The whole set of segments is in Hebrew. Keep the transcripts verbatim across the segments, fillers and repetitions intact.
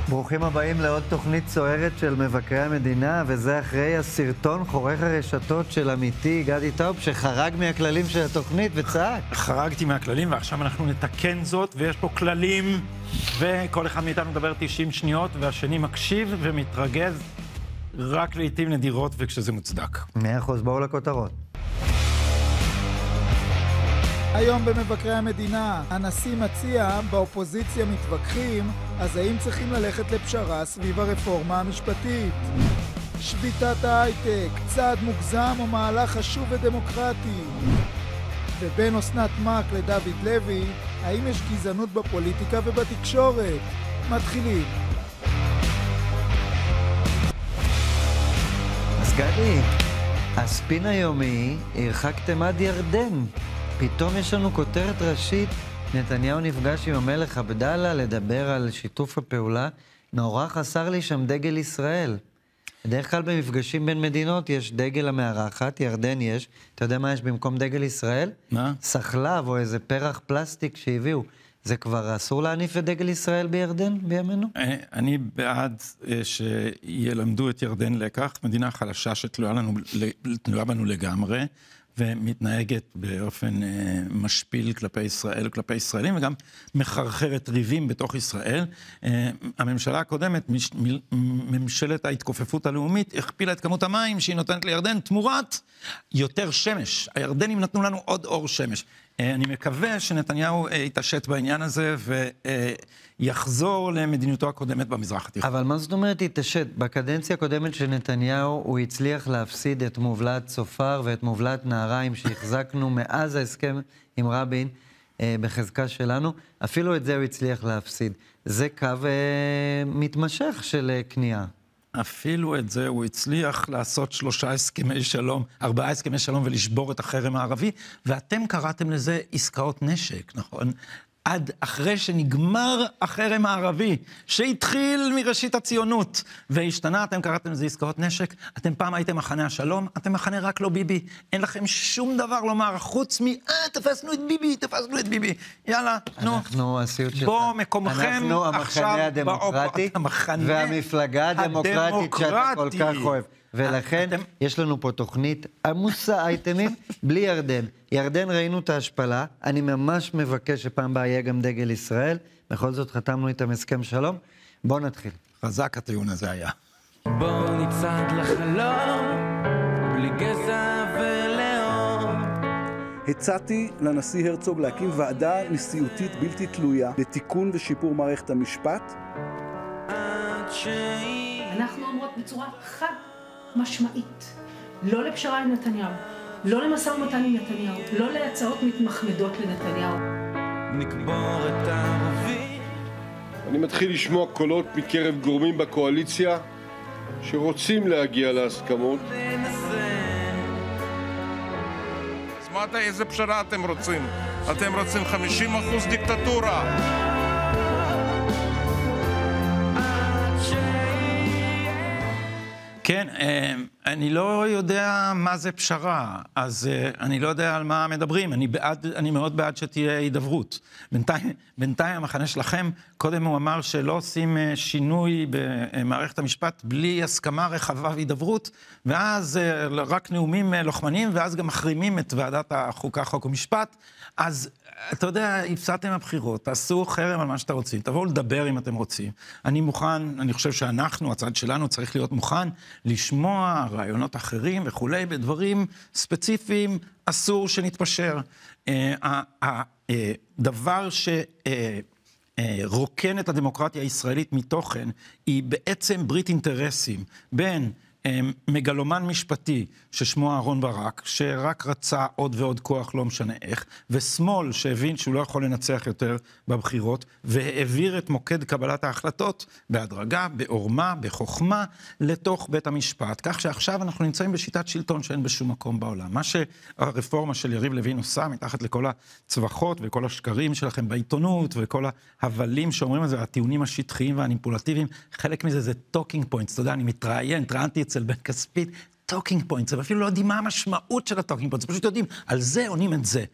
ברוכים הבאים לעוד תוכנית סוערת של מבקרי המדינה, וזה אחרי הסרטון חורך הרשתות של אמיתי גדי טאוב, שחרג מהכללים של התוכנית וצעק. חרגתי מהכללים, ועכשיו אנחנו נתקן זאת, ויש פה כללים, וכל אחד מאיתנו מדבר תשעים שניות, והשני מקשיב ומתרגז רק לעתים נדירות וכשזה מוצדק. מאה אחוז, בואו לכותרות. היום במבקרי המדינה, הנשיא מציע, באופוזיציה מתווכחים, אז האם צריכים ללכת לפשרה סביב הרפורמה המשפטית? שביתת ההייטק, צעד מוגזם או מהלך חשוב ודמוקרטי? ובין אסנת מארק לדוד לוי, האם יש גזענות בפוליטיקה ובתקשורת? מתחילים. אז גדי, הספין היומי, הרחקתם עד ירדן. פתאום יש לנו כותרת ראשית, נתניהו נפגש עם המלך עבדאללה לדבר על שיתוף הפעולה, נורא חסר לי שם דגל ישראל. בדרך כלל במפגשים בין מדינות יש דגל המארחת, ירדן יש, אתה יודע מה יש במקום דגל ישראל? מה? סחלב או איזה פרח פלסטיק שהביאו. זה כבר אסור להניף את דגל ישראל בירדן בימינו? אני בעד שילמדו את ירדן לקח, מדינה חלשה שתלויה לנו, תלויה בנו לגמרי, ומתנהגת באופן אה, משפיל כלפי ישראל וכלפי ישראלים, וגם מחרחרת ריבים בתוך ישראל. אה, הממשלה הקודמת, מש, מ, ממשלת ההתכופפות הלאומית, הכפילה את כמות המים שהיא נותנת לירדן תמורת יותר שמש. הירדנים נתנו לנו עוד אור שמש. אה, אני מקווה שנתניהו אה, יתעשת בעניין הזה ויחזור למדיניותו הקודמת במזרח התיכון. אבל מה זאת אומרת יתעשת? בקדנציה הקודמת של נתניהו הוא הצליח להפסיד את מובלעת צופר ואת מובלעת נהריים שהחזקנו מאז ההסכם עם רבין אה, בחזקה שלנו. אפילו את זה הוא הצליח להפסיד. זה קו אה, מתמשך של אה, קנייה. אפילו את זה הוא הצליח לעשות שלושה הסכמי שלום, ארבעה הסכמי שלום ולשבור את החרם הערבי, ואתם קראתם לזה עסקאות נשק, נכון? עד אחרי שנגמר החרם הערבי, שהתחיל מראשית הציונות, והשתנה, אתם קראתם לזה עסקאות נשק, אתם פעם הייתם מחנה השלום, אתם מחנה רק לא ביבי, אין לכם שום דבר לומר, חוץ מ, אה, תפסנו את ביבי, תפסנו את ביבי, יאללה, נו. אנחנו הסיוט שלך. בוא מקומכם אנחנו עכשיו, המחנה הדמוקרטי, והמפלגה הדמוקרטית שאתה כל כך אוהב. ולכן אתם... יש לנו פה תוכנית עמוסה אייטמים בלי ירדן. ירדן ראינו את ההשפלה, אני ממש מבקש שפעם באה יהיה גם דגל ישראל, בכל זאת חתמנו איתם הסכם שלום. בואו נתחיל. חזק הטיעון הזה היה. בואו נצעד לחלום, בלי גזע ולאום. הצעתי לנשיא הרצוג להקים ועדה נשיאותית בלתי תלויה לתיקון ושיפור מערכת המשפט. אנחנו אומרות בצורה חד משמעית, לא לפשרה עם נתניהו, לא למשא ומתן עם נתניהו, לא להצעות מתמחמדות לנתניהו. נקבור את הערבים. אני מתחיל לשמוע קולות מקרב גורמים בקואליציה שרוצים להגיע להסכמות. אז מה אתה, איזה פשרה אתם רוצים? אתם רוצים חמישים אחוז דיקטטורה. כן, אני לא יודע מה זה פשרה, אז אני לא יודע על מה מדברים. אני בעד, אני מאוד בעד שתהיה הידברות. בינתיים, בינתיים המחנה שלכם, קודם הוא אמר שלא עושים שינוי במערכת המשפט בלי הסכמה רחבה והידברות, ואז רק נאומים לוחמנים, ואז גם מחרימים את ועדת החוקה, חוק ומשפט. אז אתה יודע, הפסדתם הבחירות, תעשו חרם על מה שאתה רוצים, תבואו לדבר אם אתם רוצים. אני מוכן, אני חושב שאנחנו, הצד שלנו, צריך להיות מוכן לשמוע רעיונות אחרים וכולי, בדברים ספציפיים, אסור שנתפשר. הדבר שרוקן את הדמוקרטיה הישראלית מתוכן, היא בעצם ברית אינטרסים בין מגלומן משפטי ששמו אהרון ברק, שרק רצה עוד ועוד כוח, לא משנה איך, ושמאל שהבין שהוא לא יכול לנצח יותר בבחירות, והעביר את מוקד קבלת ההחלטות בהדרגה, בעורמה, בחוכמה, לתוך בית המשפט. כך שעכשיו אנחנו נמצאים בשיטת שלטון שאין בשום מקום בעולם. מה שהרפורמה של יריב לוין עושה, מתחת לכל הצווחות וכל השקרים שלכם בעיתונות, וכל ההבלים שאומרים על זה, הטיעונים השטחיים והניפולטיביים, חלק מזה זה talking points. אתה יודע, אני מתראיין, התראיינתי אצל בן כספית, talking points, ואפילו לא יודעים מה המשמעות של ה-talking points, פשוט יודעים, על זה עונים את זה.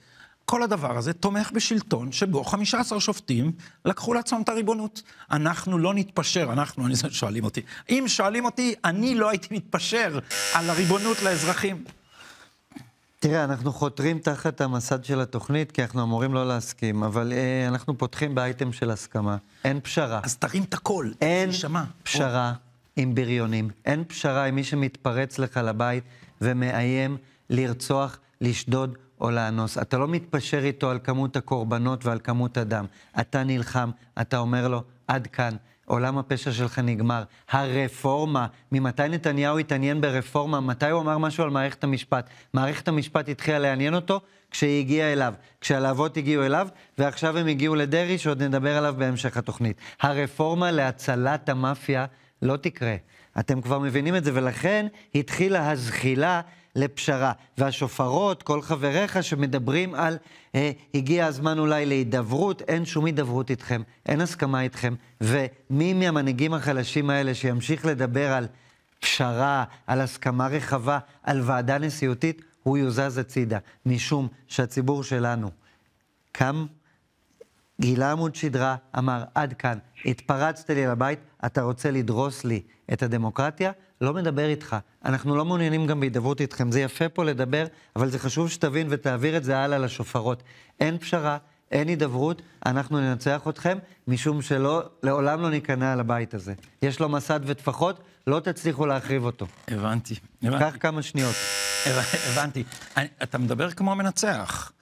כל הדבר הזה תומך בשלטון שבו חמישה עשר שופטים לקחו לעצמם את הריבונות. אנחנו לא נתפשר, אנחנו, אני שואלים אותי. אם שואלים אותי, אני לא הייתי מתפשר על הריבונות לאזרחים. תראה, אנחנו חותרים תחת המסד של התוכנית, כי אנחנו אמורים לא להסכים, אבל אה, אנחנו פותחים באייטם של הסכמה. אין פשרה. אז תרים את הכל. אין שמה. פשרה עם בריונים. אין פשרה עם מי שמתפרץ לך לבית ומאיים לרצוח, לשדוד או לאנוס. אתה לא מתפשר איתו על כמות הקורבנות ועל כמות הדם. אתה נלחם, אתה אומר לו, עד כאן. עולם הפשע שלך נגמר. הרפורמה, ממתי נתניהו התעניין ברפורמה? מתי הוא אמר משהו על מערכת המשפט? מערכת המשפט התחילה לעניין אותו כשהיא הגיעה אליו, כשהלהבות הגיעו אליו, ועכשיו הם הגיעו לדרי, שעוד נדבר עליו בהמשך התוכנית. הרפורמה להצלת המאפיה לא תקרה. אתם כבר מבינים את זה, ולכן התחילה הזחילה לפשרה. והשופרות, כל חבריך שמדברים על אה, הגיע הזמן אולי להידברות, אין שום הידברות איתכם, אין הסכמה איתכם, ומי מהמנהיגים החלשים האלה שימשיך לדבר על פשרה, על הסכמה רחבה, על ועדה נשיאותית, הוא יוזז הצידה, משום שהציבור שלנו קם, גילה עמוד שדרה, אמר, עד כאן, התפרצת לי לבית, אתה רוצה לדרוס לי את הדמוקרטיה? לא מדבר איתך. אנחנו לא מעוניינים גם בהידברות איתכם. זה יפה פה לדבר, אבל זה חשוב שתבין ותעביר את זה הלאה לשופרות. אין פשרה, אין הידברות, אנחנו ננצח אתכם, משום שלא, לעולם לא ניכנע על הבית הזה. יש לו מסד וטפחות, לא תצליחו להחריב אותו. הבנתי. קח כמה שניות. הבנתי. אתה מדבר כמו מנצח.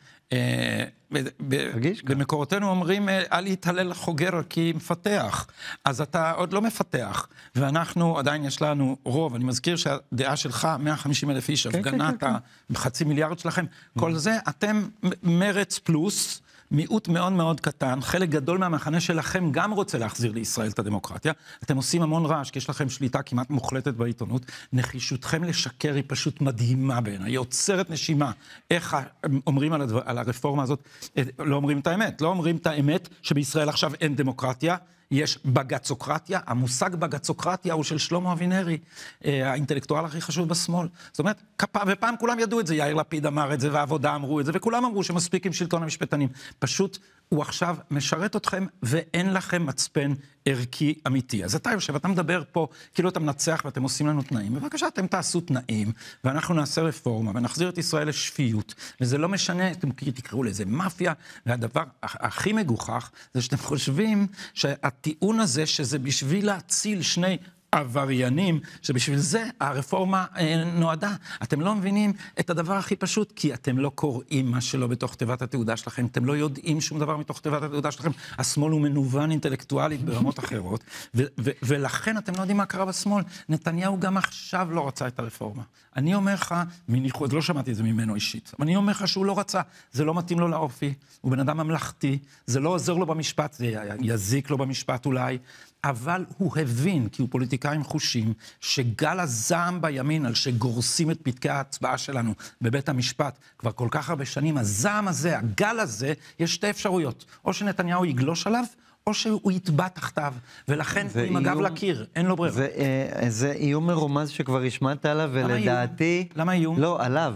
במקורותינו אומרים, אל יתהלל חוגר כי מפתח. אז אתה עוד לא מפתח. ואנחנו, עדיין יש לנו רוב. אני מזכיר שהדעה שלך, מאה וחמישים אלף איש, הפגנת בחצי מיליארד שלכם, כל זה, אתם מרץ פלוס, מיעוט מאוד מאוד קטן, חלק גדול מהמחנה שלכם גם רוצה להחזיר לישראל את הדמוקרטיה. אתם עושים המון רעש, כי יש לכם שליטה כמעט מוחלטת בעיתונות. נחישותכם לשקר היא פשוט מדהימה בעיניי, היא עוצרת נשימה. איך אומרים על, הדבר, על הרפורמה הזאת? לא אומרים את האמת, לא אומרים את האמת שבישראל עכשיו אין דמוקרטיה, יש בגצוקרטיה, המושג בגצוקרטיה הוא של שלמה אבינרי, האינטלקטואל הכי חשוב בשמאל. זאת אומרת, ופעם כולם ידעו את זה, יאיר לפיד אמר את זה, והעבודה אמרו את זה, וכולם אמרו שמספיק עם שלטון המשפטנים. פשוט הוא עכשיו משרת אתכם, ואין לכם מצפן ערכי אמיתי. אז אתה יושב, אתה מדבר פה, כאילו אתה מנצח ואתם עושים לנו תנאים. בבקשה, אתם תעשו תנאים, ואנחנו נעשה רפורמה, ונחזיר את ישראל לשפיות. וזה לא משנה, אתם תקראו לזה מאפיה, והדבר הכי מגוחך, זה שאתם חושבים שהטיעון הזה, שזה בשביל להציל שני עבריינים, שבשביל זה הרפורמה אה, נועדה. אתם לא מבינים את הדבר הכי פשוט, כי אתם לא קוראים מה שלא בתוך תיבת התעודה שלכם, אתם לא יודעים שום דבר מתוך תיבת התעודה שלכם, השמאל הוא מנוון אינטלקטואלית ברמות אחרות, ו- ו- ולכן אתם לא יודעים מה קרה בשמאל. נתניהו גם עכשיו לא רצה את הרפורמה. אני אומר לך, מניחוד, לא שמעתי את זה ממנו אישית, אבל אני אומר לך שהוא לא רצה, זה לא מתאים לו לאופי, הוא בן אדם ממלכתי, זה לא עוזר לו במשפט, זה יזיק לו במשפט אולי, אבל הוא הבין, כי הוא פוליטיקאי עם חושים, שגל הזעם בימין על שגורסים את פתקי ההצבעה שלנו בבית המשפט כבר כל כך הרבה שנים, הזעם הזה, הגל הזה, יש שתי אפשרויות. או שנתניהו יגלוש עליו, או שהוא יתבע תחתיו, ולכן הוא עם הגב לקיר, אין לו ברירה. זה, זה איום מרומז שכבר השמעת עליו, ולדעתי... למה איום? לא, עליו.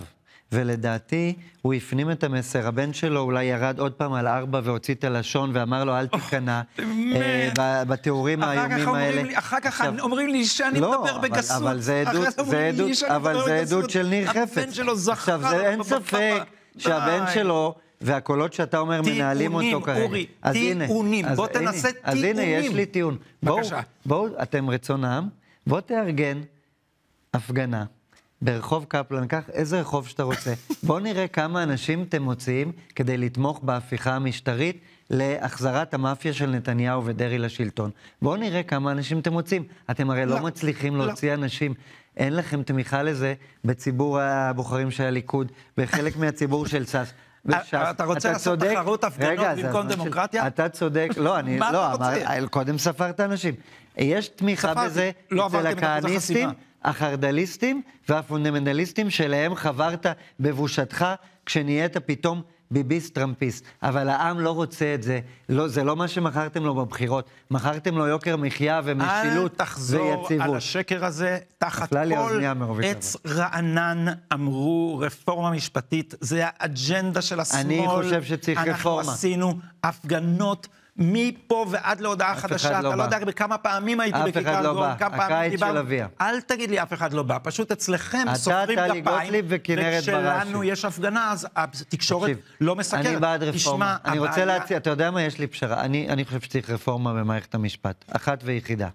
ולדעתי, הוא הפנים את המסר. הבן שלו אולי ירד עוד פעם על ארבע והוציא את הלשון ואמר לו, אל תיכנע בתיאורים האיומים האלה. אחר כך אומרים לי שאני מדבר בגסות. אבל זה עדות של ניר חפץ. הבן שלו זכר. עכשיו, אין ספק שהבן שלו... והקולות שאתה אומר מנהלים אותו כרגע. אורי, טיעונים, בוא תנסה טיעונים. אז הנה, יש לי טיעון. בבקשה. בואו, אתם רצון העם, בוא תארגן הפגנה ברחוב קפלן, קח איזה רחוב שאתה רוצה. בואו נראה כמה אנשים אתם מוציאים כדי לתמוך בהפיכה המשטרית להחזרת המאפיה של נתניהו ודרי לשלטון. בואו נראה כמה אנשים אתם מוצאים. אתם הרי לא מצליחים להוציא אנשים. אין לכם תמיכה לזה בציבור הבוחרים של הליכוד, בחלק מהציבור של סס. אתה רוצה לעשות תחרות הפגנות במקום דמוקרטיה? אתה צודק, לא, אני, לא, קודם ספרת אנשים. יש תמיכה בזה אצל הכהניסטים, החרדליסטים והפונדמנטליסטים שלהם חברת בבושתך כשנהיית פתאום ביביסט טראמפיסט, אבל העם לא רוצה את זה, לא, זה לא מה שמכרתם לו בבחירות, מכרתם לו יוקר מחיה ומשילות ויציבות. אל תחזור על השקר הזה, תחת כל עץ רענן אמרו רפורמה משפטית, זה האג'נדה של השמאל. אני חושב שצריך רפורמה. אנחנו עשינו הפגנות, מפה ועד להודעה חדשה, אתה לא יודע בכמה פעמים הייתי בכיכר גורן, כמה פעמים דיברנו, אל תגיד לי אף אחד לא בא, פשוט אצלכם סופרים גפיים, וכשלנו יש הפגנה, אז התקשורת לא מסקרת. אני בעד רפורמה, אני רוצה להציע, אתה יודע מה יש לי פשרה, אני חושב שצריך רפורמה במערכת המשפט, אחת ויחידה,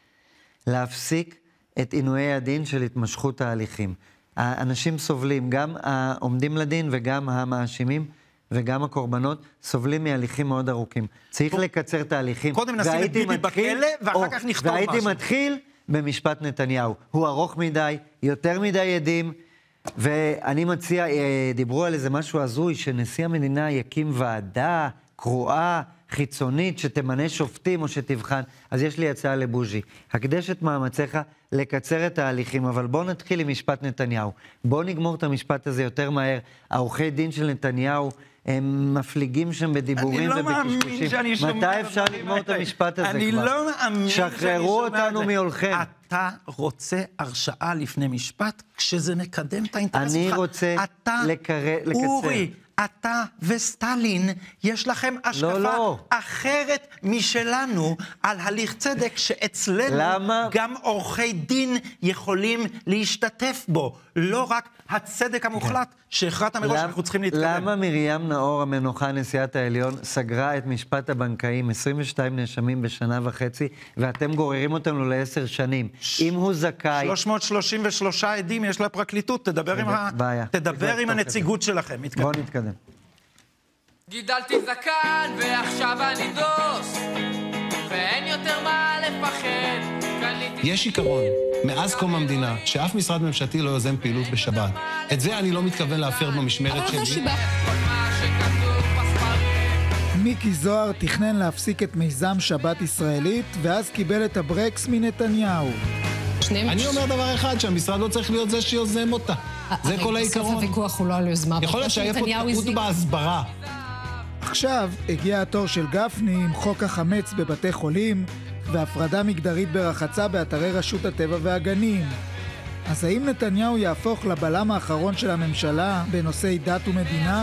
להפסיק את עינויי הדין של התמשכות ההליכים. האנשים סובלים, גם העומדים לדין וגם המאשימים, וגם הקורבנות סובלים מהליכים מאוד ארוכים. צריך לקצר את ההליכים. קודם נשים את ביבי בכלא, ואחר כך נכתוב משהו. והייתי מתחיל במשפט נתניהו. הוא ארוך מדי, יותר מדי עדים, ואני מציע, דיברו על איזה משהו הזוי, שנשיא המדינה יקים ועדה קרואה, חיצונית, שתמנה שופטים או שתבחן. אז יש לי הצעה לבוז'י. הקדש את מאמציך לקצר את ההליכים, אבל בוא נתחיל עם משפט נתניהו. בוא נגמור את המשפט הזה יותר מהר. העורכי דין של נתניהו, הם מפליגים שם בדיבורים ובקשקושים. מתי אפשר לגמור את המשפט הזה כבר? אני לא מאמין שחררו אותנו מהולכם. אתה רוצה הרשעה לפני משפט, כשזה מקדם את האינטרס שלך. אני רוצה לקצר. אורי, אתה וסטלין, יש לכם השקפה לא, לא. אחרת משלנו על הליך צדק שאצלנו למה? גם עורכי דין יכולים להשתתף בו. לא רק הצדק המוחלט שהכרעת מראש, למ... אנחנו צריכים להתקדם. למה מרים נאור המנוחה, נשיאת העליון, סגרה את משפט הבנקאים, עשרים ושתיים נאשמים בשנה וחצי, ואתם גוררים אותנו לעשר שנים. ש... אם הוא זכאי... שלוש מאות שלושים ושלושה עדים יש לפרקליטות, תדבר עם, ה... תדבר עם הנציגות שלכם. מתקדם. בוא נתקדם. גידלתי זקן ועכשיו אני דוס, ואין יותר מה לפחד. יש עיקרון, מאז קום המדינה, שאף משרד ממשלתי לא יוזם פעילות בשבת. את זה אני לא מתכוון להפר במשמרת שלי. מיקי זוהר תכנן להפסיק את מיזם שבת ישראלית, ואז קיבל את הברקס מנתניהו. אני אומר דבר אחד, שהמשרד לא צריך להיות זה שיוזם אותה. זה כל העיקרון. בסוף הוויכוח הוא לא על יוזמה. יכול להיות שהיה פה תקעות בהסברה. עכשיו הגיע התור של גפני עם חוק החמץ בבתי חולים, והפרדה מגדרית ברחצה באתרי רשות הטבע והגנים. אז האם נתניהו יהפוך לבלם האחרון של הממשלה בנושאי דת ומדינה?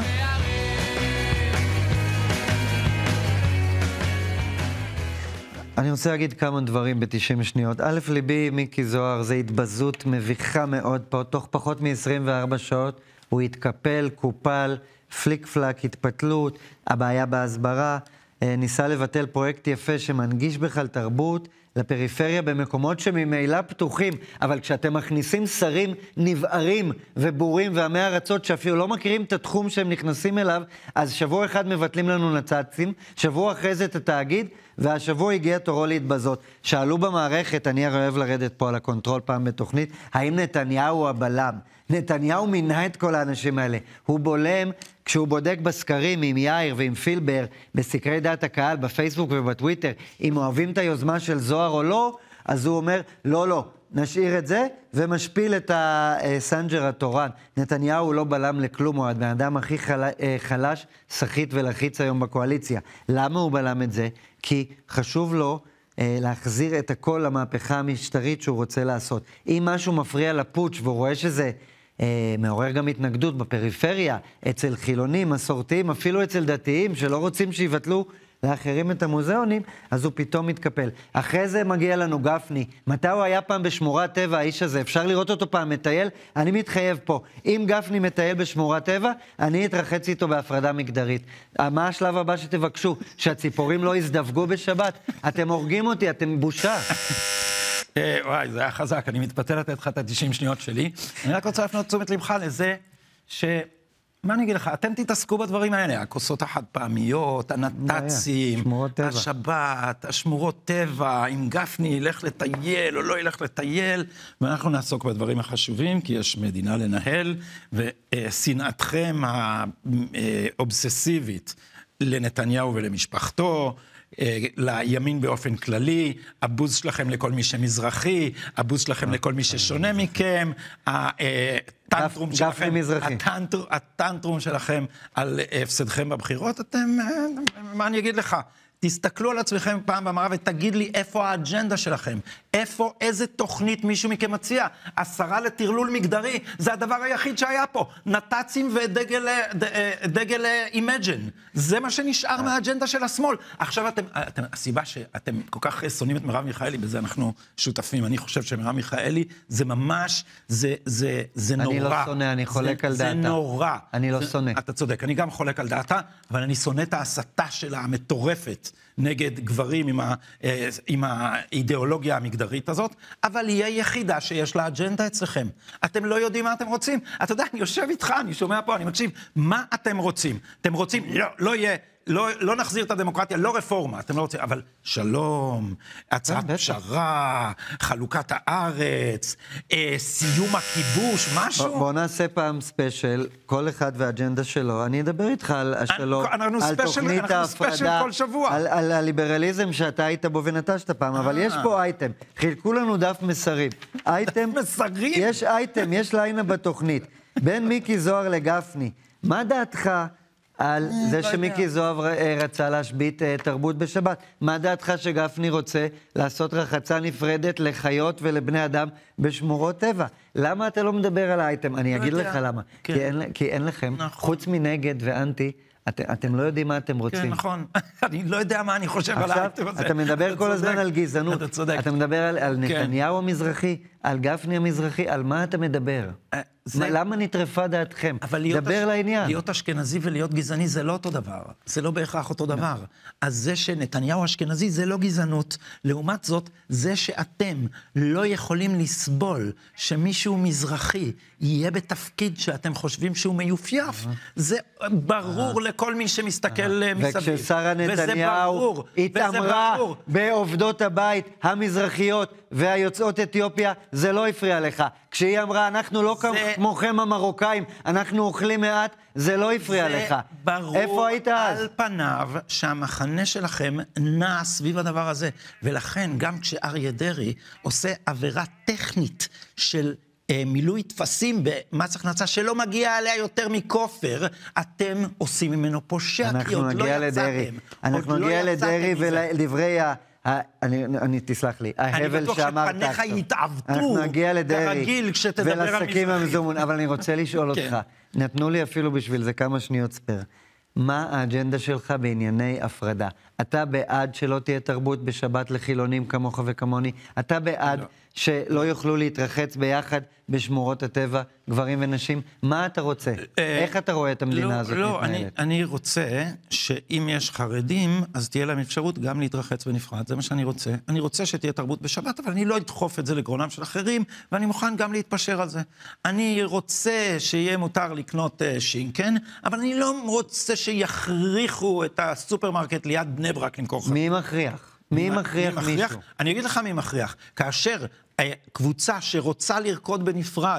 אני רוצה להגיד כמה דברים ב-תשעים שניות. א', ליבי, מיקי זוהר, זה התבזות מביכה מאוד פה. תוך פחות מ-עשרים וארבע שעות הוא התקפל, קופל, פליק פלק, התפתלות, הבעיה בהסברה, ניסה לבטל פרויקט יפה שמנגיש בכלל תרבות לפריפריה במקומות שממילא פתוחים, אבל כשאתם מכניסים שרים נבערים ובורים ועמי ארצות שאפילו לא מכירים את התחום שהם נכנסים אליו, אז שבוע אחד מבטלים לנו נצצים, שבוע אחרי זה את התאגיד, והשבוע הגיע תורו להתבזות. שאלו במערכת, אני הרי אוהב לרדת פה על הקונטרול פעם בתוכנית, האם נתניהו הוא הבלם? נתניהו מינה את כל האנשים האלה. הוא בולם כשהוא בודק בסקרים עם יאיר ועם פילבר, בסקרי דעת הקהל, בפייסבוק ובטוויטר, אם אוהבים את היוזמה של זוהר או לא, אז הוא אומר, לא, לא, נשאיר את זה, ומשפיל את הסנג'ר התורן. נתניהו הוא לא בלם לכלום, הוא הבן אדם הכי חלש, שחית ולחיץ היום בקואליציה. למה הוא בלם את זה? כי חשוב לו להחזיר את הכל למהפכה המשטרית שהוא רוצה לעשות. אם משהו מפריע לפוטש והוא רואה שזה אה, מעורר גם התנגדות בפריפריה, אצל חילונים, מסורתיים, אפילו אצל דתיים שלא רוצים שיבטלו לאחרים את המוזיאונים, אז הוא פתאום מתקפל. אחרי זה מגיע לנו גפני. מתי הוא היה פעם בשמורת טבע, האיש הזה? אפשר לראות אותו פעם מטייל? אני מתחייב פה. אם גפני מטייל בשמורת טבע, אני אתרחץ איתו בהפרדה מגדרית. מה השלב הבא שתבקשו? שהציפורים לא יזדווגו בשבת? אתם הורגים אותי, אתם בושה. וואי, זה היה חזק. אני מתפתל לתת לך את ה-תשעים שניות שלי. אני רק רוצה להפנות תשומת לבך לזה ש... מה אני אגיד לך? אתם תתעסקו בדברים האלה, הכוסות החד פעמיות, הנת"צים, השבת, השמורות טבע, אם גפני ילך לטייל או לא ילך לטייל, ואנחנו נעסוק בדברים החשובים, כי יש מדינה לנהל, ושנאתכם האובססיבית לנתניהו ולמשפחתו, לימין באופן כללי, הבוז שלכם לכל מי שמזרחי, הבוז שלכם לכל מי ששונה מכם, הטנטרום שלכם, הטנטרום שלכם על הפסדכם בבחירות, אתם, מה אני אגיד לך? תסתכלו על עצמכם פעם במראה ותגיד לי איפה האג'נדה שלכם, איפה, איזה תוכנית מישהו מכם מציע. השרה לטרלול מגדרי, זה הדבר היחיד שהיה פה. נת"צים ודגל דגל אימג'ן. זה מה שנשאר מהאג'נדה של השמאל. עכשיו אתם, אתם, הסיבה שאתם כל כך שונאים את מרב מיכאלי, בזה אנחנו שותפים. אני חושב שמרב מיכאלי זה ממש, זה, זה, זה נורא. אני לא שונא, אני חולק על דעתה. זה נורא. אני לא שונא. אתה צודק, אני גם חולק על דעתה, אבל אני שונא את ההסתה שלה המטורפת נגד גברים עם, ה, עם האידיאולוגיה המגדרית הזאת, אבל היא היחידה שיש לה אג'נדה אצלכם. אתם לא יודעים מה אתם רוצים. אתה יודע, אני יושב איתך, אני שומע פה, אני מקשיב, מה אתם רוצים? אתם רוצים, לא, לא יהיה, לא, לא נחזיר את הדמוקרטיה, לא רפורמה, אתם לא רוצים, אבל שלום, הצעת פשרה, חלוקת הארץ, אה, סיום הכיבוש, משהו. בוא, בוא נעשה פעם ספיישל, כל אחד והאג'נדה שלו. אני אדבר איתך על השלום, אנחנו על ספיישל, תוכנית אנחנו ההפרדה, ספיישל כל שבוע. על, על הליברליזם שאתה היית בו ונטשת פעם, אבל יש פה אייטם. חילקו לנו דף מסרים. אייטם, דף מסרים? יש אייטם, יש ליינה בתוכנית. בין מיקי זוהר לגפני. מה דעתך על זה שמיקי זוהר רצה להשבית תרבות בשבת? מה דעתך שגפני רוצה לעשות רחצה נפרדת לחיות ולבני אדם בשמורות טבע? למה אתה לא מדבר על האייטם? אני אגיד לך למה. כי אין לכם, חוץ מנגד ואנטי, אתם לא יודעים מה אתם רוצים. כן, נכון. אני לא יודע מה אני חושב על האייטם הזה. עכשיו, אתה מדבר כל הזמן על גזענות. אתה צודק. אתה מדבר על נתניהו המזרחי, על גפני המזרחי, על מה אתה מדבר? זה... למה נטרפה דעתכם? דבר הש... לעניין. להיות אשכנזי ולהיות גזעני זה לא אותו דבר. זה לא בהכרח אותו דבר. אז זה שנתניהו אשכנזי זה לא גזענות. לעומת זאת, זה שאתם לא יכולים לסבול שמישהו מזרחי יהיה בתפקיד שאתם חושבים שהוא מיופייף, זה ברור לכל מי שמסתכל מסביב. וכששרה נתניהו התאמרה בעובדות הבית המזרחיות והיוצאות אתיופיה, זה לא הפריע לך. כשהיא אמרה, אנחנו לא כמוכם המרוקאים, אנחנו אוכלים מעט, זה לא הפריע לך. איפה היית אז? על פניו שהמחנה שלכם נע סביב הדבר הזה. ולכן, גם כשאריה דרעי עושה עבירה טכנית של מילוי תפסים במס הכנסה שלא מגיע עליה יותר מכופר, אתם עושים ממנו פושע, כי עוד לא יצאתם. אנחנו נגיע לדרעי ולדברי ה... אני תסלח לי, ההבל שאמרת. אני בטוח שפניך יתעוותו, אנחנו נגיע לדרעי כרגיל כשתדבר על ולעסקים המזומון, אבל אני רוצה לשאול אותך, נתנו לי אפילו בשביל זה כמה שניות ספר. מה האג'נדה שלך בענייני הפרדה? אתה בעד שלא תהיה תרבות בשבת לחילונים כמוך וכמוני? אתה בעד שלא יוכלו להתרחץ ביחד בשמורות הטבע, גברים ונשים? מה אתה רוצה? איך אתה רואה את המדינה הזאת מתנהלת? לא, אני רוצה שאם יש חרדים, אז תהיה להם אפשרות גם להתרחץ בנפרד. זה מה שאני רוצה. אני רוצה שתהיה תרבות בשבת, אבל אני לא אדחוף את זה לגרונם של אחרים, ואני מוכן גם להתפשר על זה. אני רוצה שיהיה מותר לקנות שינקן, אבל אני לא רוצה שיכריחו את הסופרמרקט ליד בני ברק למכור חרדים. מי מכריח? מי מכריח מישהו? אני אגיד לך מי מכריח. כאשר קבוצה שרוצה לרקוד בנפרד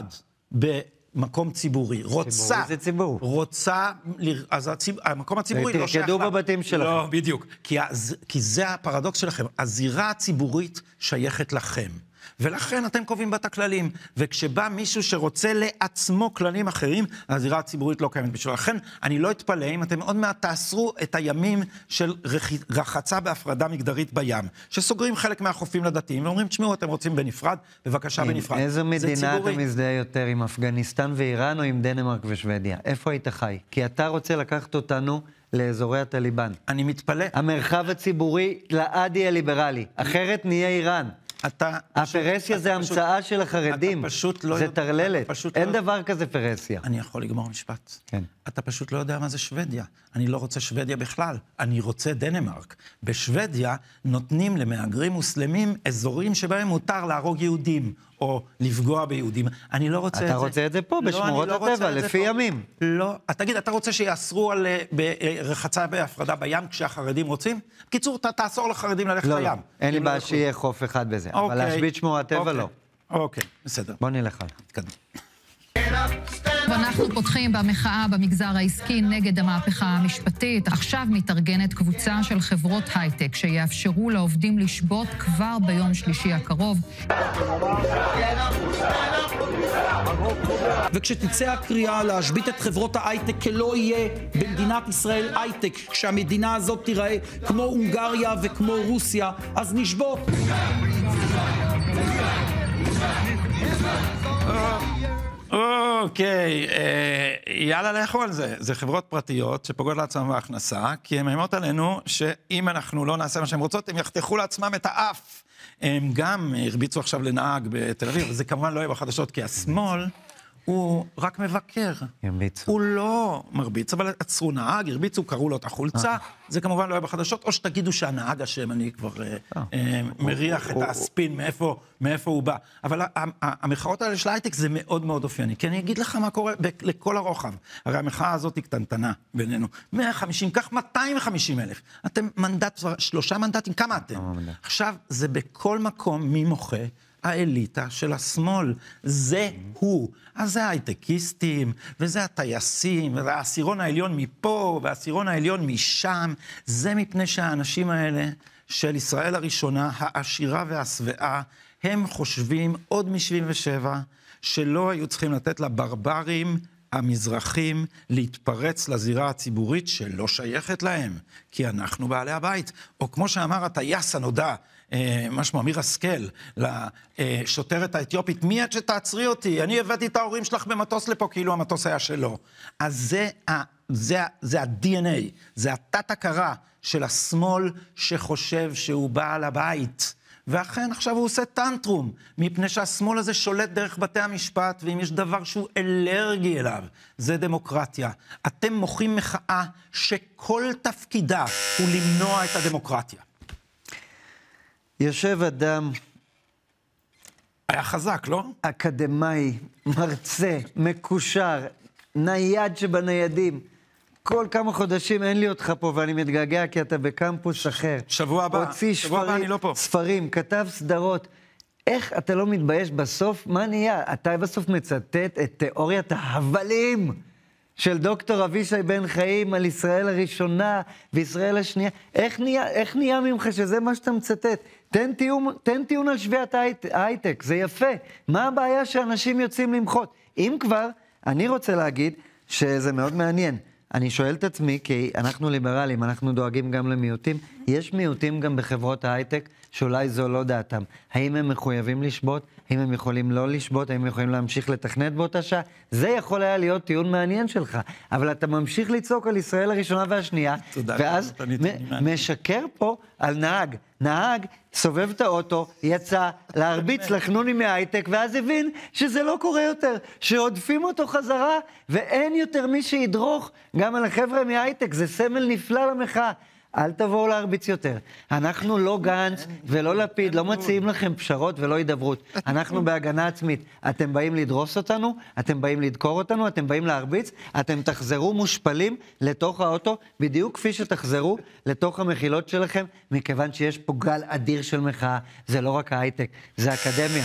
במקום ציבורי, רוצה... ציבורי זה ציבור. רוצה... אז המקום הציבורי לא שייך... תרקדו בבתים שלכם. לא, בדיוק. כי זה הפרדוקס שלכם. הזירה הציבורית שייכת לכם. ולכן אתם קובעים בת הכללים. וכשבא מישהו שרוצה לעצמו כללים אחרים, הזירה הציבורית לא קיימת בשביל. לכן אני לא אתפלא אם אתם עוד מעט תאסרו את הימים של רחצה בהפרדה מגדרית בים, שסוגרים חלק מהחופים לדתיים, ואומרים, תשמעו, אתם רוצים בנפרד, בבקשה בנפרד. איזו מדינה אתה מזדהה יותר, עם אפגניסטן ואיראן או עם דנמרק ושוודיה? איפה היית חי? כי אתה רוצה לקחת אותנו לאזורי הטליבן. אני מתפלא. המרחב הציבורי לעד יהיה ליברלי, אחרת נהיה איראן. אתה... הפרסיה זה המצאה של החרדים, זה תרללת, אין דבר כזה פרסיה. אני יכול לגמור משפט. כן. אתה פשוט לא יודע מה זה שוודיה. אני לא רוצה שוודיה בכלל, אני רוצה דנמרק. בשוודיה נותנים למהגרים מוסלמים אזורים שבהם מותר להרוג יהודים, או לפגוע ביהודים. אני לא רוצה את זה. אתה רוצה את זה פה, בשמורות הטבע, לפי ימים. לא. תגיד, אתה רוצה שיאסרו על רחצה בהפרדה בים כשהחרדים רוצים? בקיצור, תאסור לחרדים ללכת לים. לא, אין לי בעיה שיהיה חוף אחד בזה, אבל להשבית שמורת טבע לא. אוקיי, בסדר. בוא נלך הלאה. תקדם. אנחנו פותחים במחאה במגזר העסקי נגד המהפכה המשפטית. עכשיו מתארגנת קבוצה של חברות הייטק שיאפשרו לעובדים לשבות כבר ביום שלישי הקרוב. וכשתצא הקריאה להשבית את חברות ההייטק כלא יהיה במדינת ישראל הייטק, כשהמדינה הזאת תיראה כמו הונגריה וכמו רוסיה, אז נשבות. אוקיי, יאללה לכו על זה. זה חברות פרטיות שפוגעות לעצמם בהכנסה, כי הן מאיימות עלינו שאם אנחנו לא נעשה מה שהן רוצות, הם יחתכו לעצמם את האף. הם גם הרביצו עכשיו לנהג בתל אביב, וזה כמובן לא יהיה בחדשות, כי השמאל הוא רק מבקר. הרביצו. הוא לא מרביץ, אבל עצרו נהג, הרביצו, קראו לו את החולצה, זה כמובן לא יהיה בחדשות, או שתגידו שהנהג השם, אני כבר מריח את הספין מאיפה הוא בא. אבל המחאות האלה של הייטק זה מאוד מאוד אופייני, כי אני אגיד לך מה קורה לכל הרוחב. הרי המחאה הזאת היא קטנטנה בינינו. מאה וחמישים, כך מאתיים וחמישים אלף. אתם מנדט, שלושה מנדטים, כמה אתם? עכשיו, זה בכל מקום מי מוחה? האליטה של השמאל, זה הוא. אז זה ההייטקיסטים, וזה הטייסים, וזה העשירון העליון מפה, והעשירון העליון משם. זה מפני שהאנשים האלה של ישראל הראשונה, העשירה והשבעה, הם חושבים עוד מ-שבעים ושבע, שלא היו צריכים לתת לברברים המזרחים להתפרץ לזירה הציבורית שלא שייכת להם, כי אנחנו בעלי הבית. או כמו שאמר הטייס הנודע, משהו אמיר השכל, לשוטרת האתיופית, מי את שתעצרי אותי? אני הבאתי את ההורים שלך במטוס לפה, כאילו המטוס היה שלו. אז זה, זה, זה ה-די אן איי, זה התת-הכרה של השמאל שחושב שהוא בעל הבית. ואכן עכשיו הוא עושה טנטרום, מפני שהשמאל הזה שולט דרך בתי המשפט, ואם יש דבר שהוא אלרגי אליו, זה דמוקרטיה. אתם מוחים מחאה שכל תפקידה הוא למנוע את הדמוקרטיה. יושב אדם... היה חזק, לא? אקדמאי, מרצה, מקושר, נייד שבניידים. כל כמה חודשים אין לי אותך פה, ואני מתגעגע כי אתה בקמפוס אחר. שבוע הבא, הוציא שבוע הבא אני לא פה. ספרים, כתב סדרות. איך אתה לא מתבייש בסוף? מה נהיה? אתה בסוף מצטט את תיאוריית ההבלים של דוקטור אבישי בן חיים על ישראל הראשונה וישראל השנייה. איך נהיה, איך נהיה ממך שזה מה שאתה מצטט? תן טיעון, תן טיעון על שביעת ההייטק, זה יפה. מה הבעיה שאנשים יוצאים למחות? אם כבר, אני רוצה להגיד שזה מאוד מעניין. אני שואל את עצמי, כי אנחנו ליברלים, אנחנו דואגים גם למיעוטים, יש מיעוטים גם בחברות ההייטק שאולי זו לא דעתם. האם הם מחויבים לשבות? האם הם יכולים לא לשבות? האם הם יכולים להמשיך לתכנת באותה שעה? זה יכול היה להיות טיעון מעניין שלך, אבל אתה ממשיך לצעוק על ישראל הראשונה והשנייה, ואז משקר פה על נהג. נהג סובב את האוטו, יצא להרביץ לחנוני מההייטק, ואז הבין שזה לא קורה יותר, שעודפים אותו חזרה, ואין יותר מי שידרוך גם על החבר'ה מההייטק. זה סמל נפלא למחאה. אל תבואו להרביץ יותר. אנחנו לא גנץ ולא לפיד, לא מציעים לכם פשרות ולא הידברות. אנחנו בהגנה עצמית. אתם באים לדרוס אותנו, אתם באים לדקור אותנו, אתם באים להרביץ, אתם תחזרו מושפלים לתוך האוטו, בדיוק כפי שתחזרו לתוך המחילות שלכם, מכיוון שיש פה גל אדיר של מחאה. זה לא רק ההייטק, זה אקדמיה.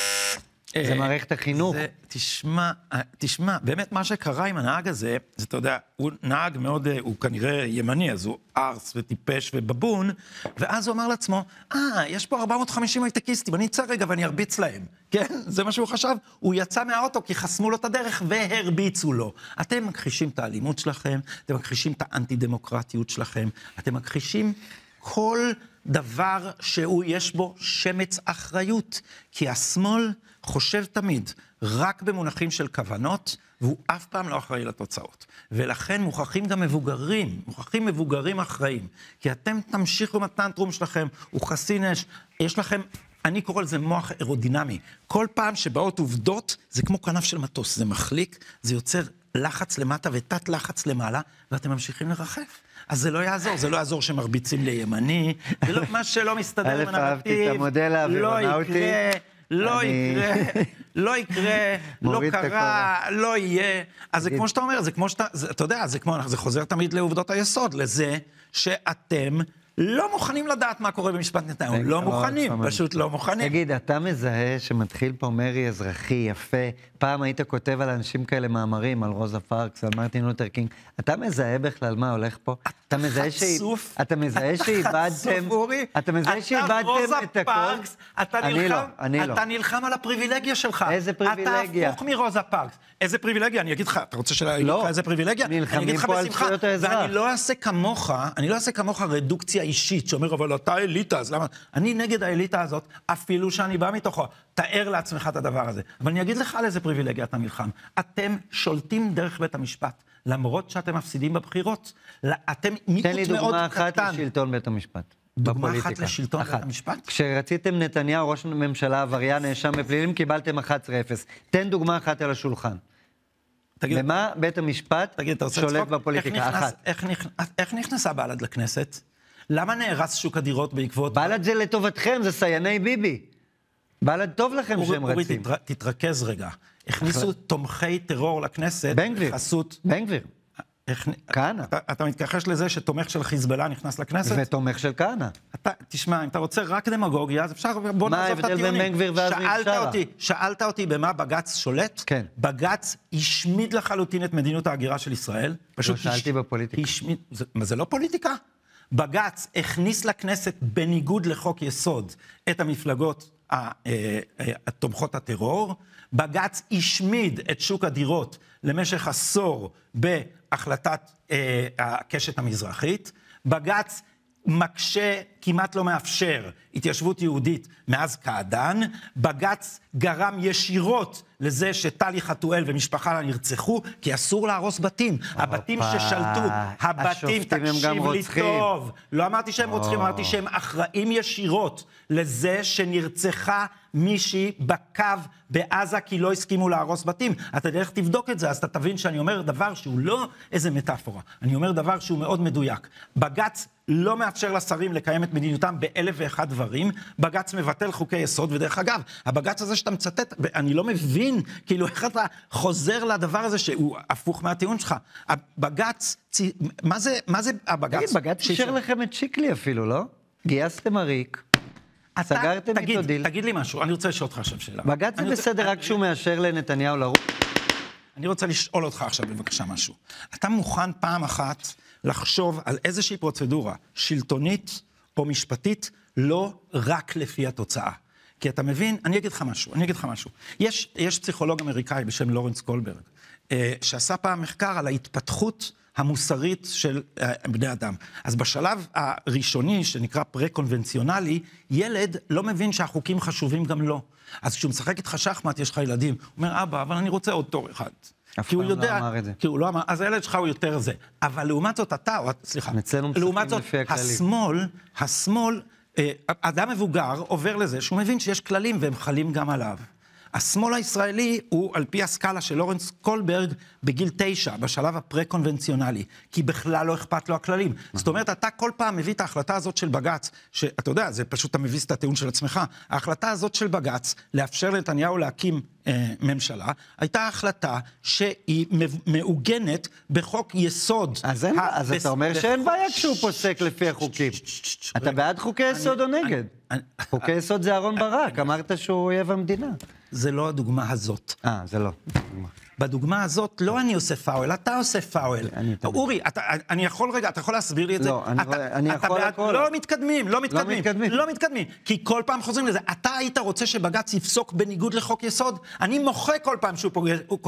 זה מערכת החינוך. זה, תשמע, תשמע, באמת מה שקרה עם הנהג הזה, זה, אתה יודע, הוא נהג מאוד, הוא כנראה ימני, אז הוא ארס וטיפש ובבון, ואז הוא אמר לעצמו, אה, יש פה ארבע מאות וחמישים הייטקיסטים, אני אצא רגע ואני ארביץ להם. כן? זה מה שהוא חשב. הוא יצא מהאוטו כי חסמו לו את הדרך והרביצו לו. אתם מכחישים את האלימות שלכם, אתם מכחישים את האנטי-דמוקרטיות שלכם, אתם מכחישים כל דבר שהוא יש בו שמץ אחריות, כי השמאל חושב תמיד רק במונחים של כוונות, והוא אף פעם לא אחראי לתוצאות. ולכן מוכרחים גם מבוגרים, מוכרחים מבוגרים אחראים, כי אתם תמשיכו מהטנטרום שלכם, הוא חסין אש, יש לכם, אני קורא לזה מוח אירודינמי. כל פעם שבאות עובדות, זה כמו כנף של מטוס, זה מחליק, זה יוצר לחץ למטה ותת לחץ למעלה, ואתם ממשיכים לרחף. אז זה לא יעזור, זה לא יעזור שמרביצים לימני, ולא, מה שלא מסתדר עם הנרטיב, לא יקרה, לא יקרה, לא יקרה, לא קרה, לא יהיה. אז זה כמו שאתה אומר, זה כמו שאתה, אתה יודע, זה כמו, זה חוזר תמיד לעובדות היסוד, לזה שאתם לא מוכנים לדעת מה קורה במשפט נתניהו. לא מוכנים, פשוט לא מוכנים. תגיד, אתה מזהה שמתחיל פה מרי אזרחי יפה, פעם היית כותב על אנשים כאלה מאמרים, על רוזה פארקס, על מרטין לותר קינג, אתה מזהה בכלל מה הולך פה? אתה מזהה חצוף, אתה מזהה שאיבדתם, אתה מזהה שאיבדתם את הכל? אתה אתה נלחם על הפריבילגיה שלך. איזה פריבילגיה? אתה הפוך מרוזה פארקס. איזה פריבילגיה? אני אגיד לך, אתה רוצה שאני אגיד לך איזה פריבילגיה? נלחמים פה על זכויות האזרח. ואני לא אעשה כמוך, אני לא אעשה כמוך רדוקציה אישית, שאומר, אבל אתה אליטה, אז למה? אני נגד האליטה הזאת, אפילו שאני בא מתוכו. תאר לעצמך את הדבר הזה. אבל אני אגיד לך על איזה פריבילגיה אתה נלחם. אתם שולטים דרך בית המשפט, למרות שאתם מפסידים בבחירות. אתם מיעוט מאוד קטן. תן לי דוגמה אחת לשלטון בית המשפט. דוגמה אחת לשלטון בית המשפט? כשרציתם נתניהו, ראש ממשלה עבריין, נאשם בפלילים, קיבלתם אחת עשרה אפס. תן דוגמה אחת על השולחן. במה בית המשפט שולט בפוליטיקה? אחת. איך נכנסה בל"ד לכנסת? למה נהרס שוק הדירות בעקבות... בל"ד זה לטובתכם, זה סייני ביבי. בל"ד טוב לכם שהם רצים. אורי, תתרכז רגע. הכניסו תומכי טרור לכנסת. בן גביר. בן גביר. כהנא. אתה מתכחש לזה שתומך של חיזבאללה נכנס לכנסת? ותומך של כהנא. תשמע, אם אתה רוצה רק דמגוגיה, אז אפשר, בוא נעזוב את הטיעונים. מה ההבדל בין בן גביר ועזמי בשארה? שאלת אותי במה בג"ץ שולט? כן. בג"ץ השמיד לחלוטין את מדיניות ההגירה של ישראל. לא שאלתי בפוליטיקה. זה לא פוליטיקה? בג"ץ הכניס לכנסת בניגוד לחוק יסוד את המפלגות התומכות הטרור. בג"ץ השמיד את שוק הדירות למשך עשור בהחלטת אה, הקשת המזרחית. בג"ץ מקשה, כמעט לא מאפשר, התיישבות יהודית מאז קעדאן. בג"ץ גרם ישירות לזה שטלי חתואל ומשפחה נרצחו, כי אסור להרוס בתים. הבתים ששלטו, הבתים, תקשיב לי טוב. לא אמרתי שהם רוצחים, אמרתי שהם אחראים ישירות לזה שנרצחה מישהי בקו בעזה, כי לא הסכימו להרוס בתים. אתה דרך תבדוק את זה, אז אתה תבין שאני אומר דבר שהוא לא איזה מטאפורה. אני אומר דבר שהוא מאוד מדויק. בג"ץ לא מאפשר לשרים לקיים את מדיניותם באלף ואחד דברים. בג"ץ מבטל חוקי יסוד, ודרך אגב, הבג"ץ הזה שאתה מצטט, אני לא מבין, כאילו איך אתה חוזר לדבר הזה שהוא הפוך מהטיעון שלך. הבג"ץ, מה זה, מה זה הבג"ץ? בג"ץ אישר לכם את שיקלי אפילו, לא? גייסתם עריק. סגרתם איתו דיל. תגיד לי משהו, אני רוצה לשאול אותך עכשיו שאלה. בג"ץ זה בסדר רק שהוא מאשר לנתניהו לרוץ. אני רוצה לשאול אותך עכשיו בבקשה משהו. אתה מוכן פעם אחת לחשוב על איזושהי פרוצדורה שלטונית או משפטית, לא רק לפי התוצאה. כי אתה מבין, אני אגיד לך משהו, אני אגיד לך משהו. יש, יש פסיכולוג אמריקאי בשם לורנס קולברג, שעשה פעם מחקר על ההתפתחות המוסרית של בני אדם. אז בשלב הראשוני, שנקרא פרה-קונבנציונלי, ילד לא מבין שהחוקים חשובים גם לו. אז כשהוא משחק איתך שחמט, יש לך ילדים. הוא אומר, אבא, אבל אני רוצה עוד תור אחד. אף פעם לא אמר את זה. כי הוא לא אמר, אז הילד שלך הוא יותר זה. אבל לעומת זאת, אתה, או, סליחה, לעומת זאת, השמאל, השמאל, אדם מבוגר עובר לזה שהוא מבין שיש כללים והם חלים גם עליו. השמאל הישראלי הוא, על פי הסקאלה של לורנס קולברג, בגיל תשע, בשלב הפרה-קונבנציונלי, כי בכלל לא אכפת לו הכללים. זאת אומרת, אתה כל פעם מביא את ההחלטה הזאת של בג"ץ, שאתה יודע, זה פשוט אתה מביס את הטיעון של עצמך, ההחלטה הזאת של בג"ץ, לאפשר לנתניהו להקים אה, ממשלה, הייתה החלטה שהיא מעוגנת בחוק יסוד. אז, אין, ה- אז בס... אתה אומר שאין בעיה כשהוא פוסק לפי החוקים. אתה בעד חוקי יסוד או נגד? חוקי יסוד זה אהרון ברק, אמרת שהוא אויב המדינה. זה לא הדוגמה הזאת. אה, זה לא. בדוגמה הזאת לא אני עושה פאוול, אתה עושה פאוול. אורי, אני יכול רגע, אתה יכול להסביר לי את זה? לא, אני יכול הכל. לא מתקדמים, לא מתקדמים. לא מתקדמים. כי כל פעם חוזרים לזה. אתה היית רוצה שבג"ץ יפסוק בניגוד לחוק יסוד? אני מוחה כל פעם שהוא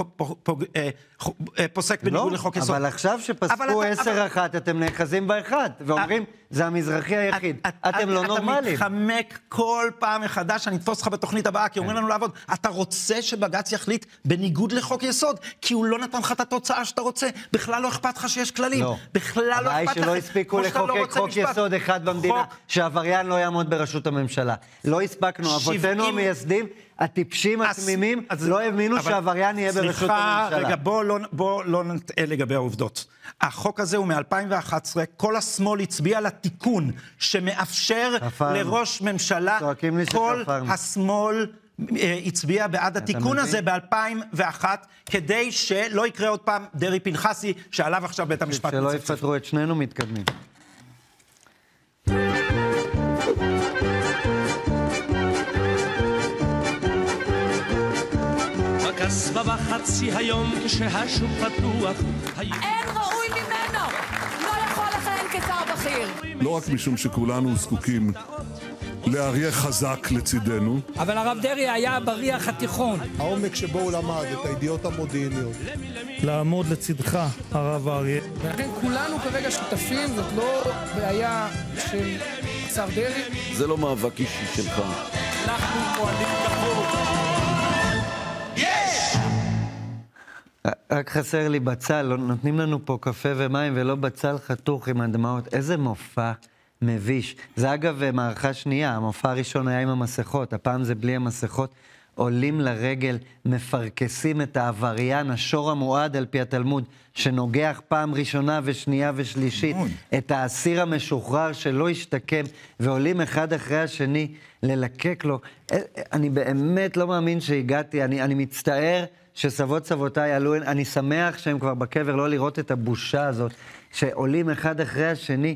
פוסק בניגוד לחוק יסוד. אבל עכשיו שפסקו עשר אחת, אתם נאחזים באחד, ואומרים, זה המזרחי היחיד. אתם לא נורמליים. אתה מתחמק כל פעם מחדש, אני אתפוס לך בתוכנית הבאה, כי אומרים לנו לעבוד. אתה רוצה שבג"ץ יחליט בניגוד לחוק יסוד, כי הוא לא נתן לך את התוצאה שאתה רוצה. בכלל לא אכפת לך שיש כללים. לא. בכלל לא אכפת לך. הבעיה שלא הספיקו לחוקק חוק יסוד אחד במדינה, שעבריין לא יעמוד בראשות הממשלה. לא הספקנו. אבותינו המייסדים, הטיפשים התמימים, לא האמינו שעבריין יהיה בראשות הממשלה. רגע, בוא לא נטעה לגבי העובדות. החוק הזה הוא מ-אלפיים ואחת עשרה, כל השמאל הצביע לתיקון שמאפשר לראש ממשלה, כל השמאל הצביע בעד התיקון הזה ב-אלפיים ואחת, כדי שלא יקרה עוד פעם דרי פנחסי, שעליו עכשיו בית המשפט. שלא יפטרו את שנינו מתקדמים. רצתי היום כשהשוק פתוח. אין ראוי ממנו! לא יכול לכהן כשר בכיר. לא רק משום שכולנו זקוקים לאריה חזק לצידנו. אבל הרב דרעי היה בריח התיכון. העומק שבו הוא למד, את הידיעות המודיעיניות. לעמוד לצדך, הרב אריה. ולכן כולנו כרגע שותפים, זאת לא בעיה של השר דרעי. זה לא מאבק אישי שלך. אנחנו פועלים כחוק. יש! רק חסר לי בצל, נותנים לנו פה קפה ומים ולא בצל חתוך עם הדמעות. איזה מופע מביש. זה אגב מערכה שנייה, המופע הראשון היה עם המסכות, הפעם זה בלי המסכות. עולים לרגל, מפרקסים את העבריין, השור המועד על פי התלמוד, שנוגח פעם ראשונה ושנייה ושלישית, את האסיר המשוחרר שלא השתקם, ועולים אחד אחרי השני ללקק לו. אני באמת לא מאמין שהגעתי, אני, אני מצטער שסבות סבותיי עלו, אני שמח שהם כבר בקבר, לא לראות את הבושה הזאת, שעולים אחד אחרי השני.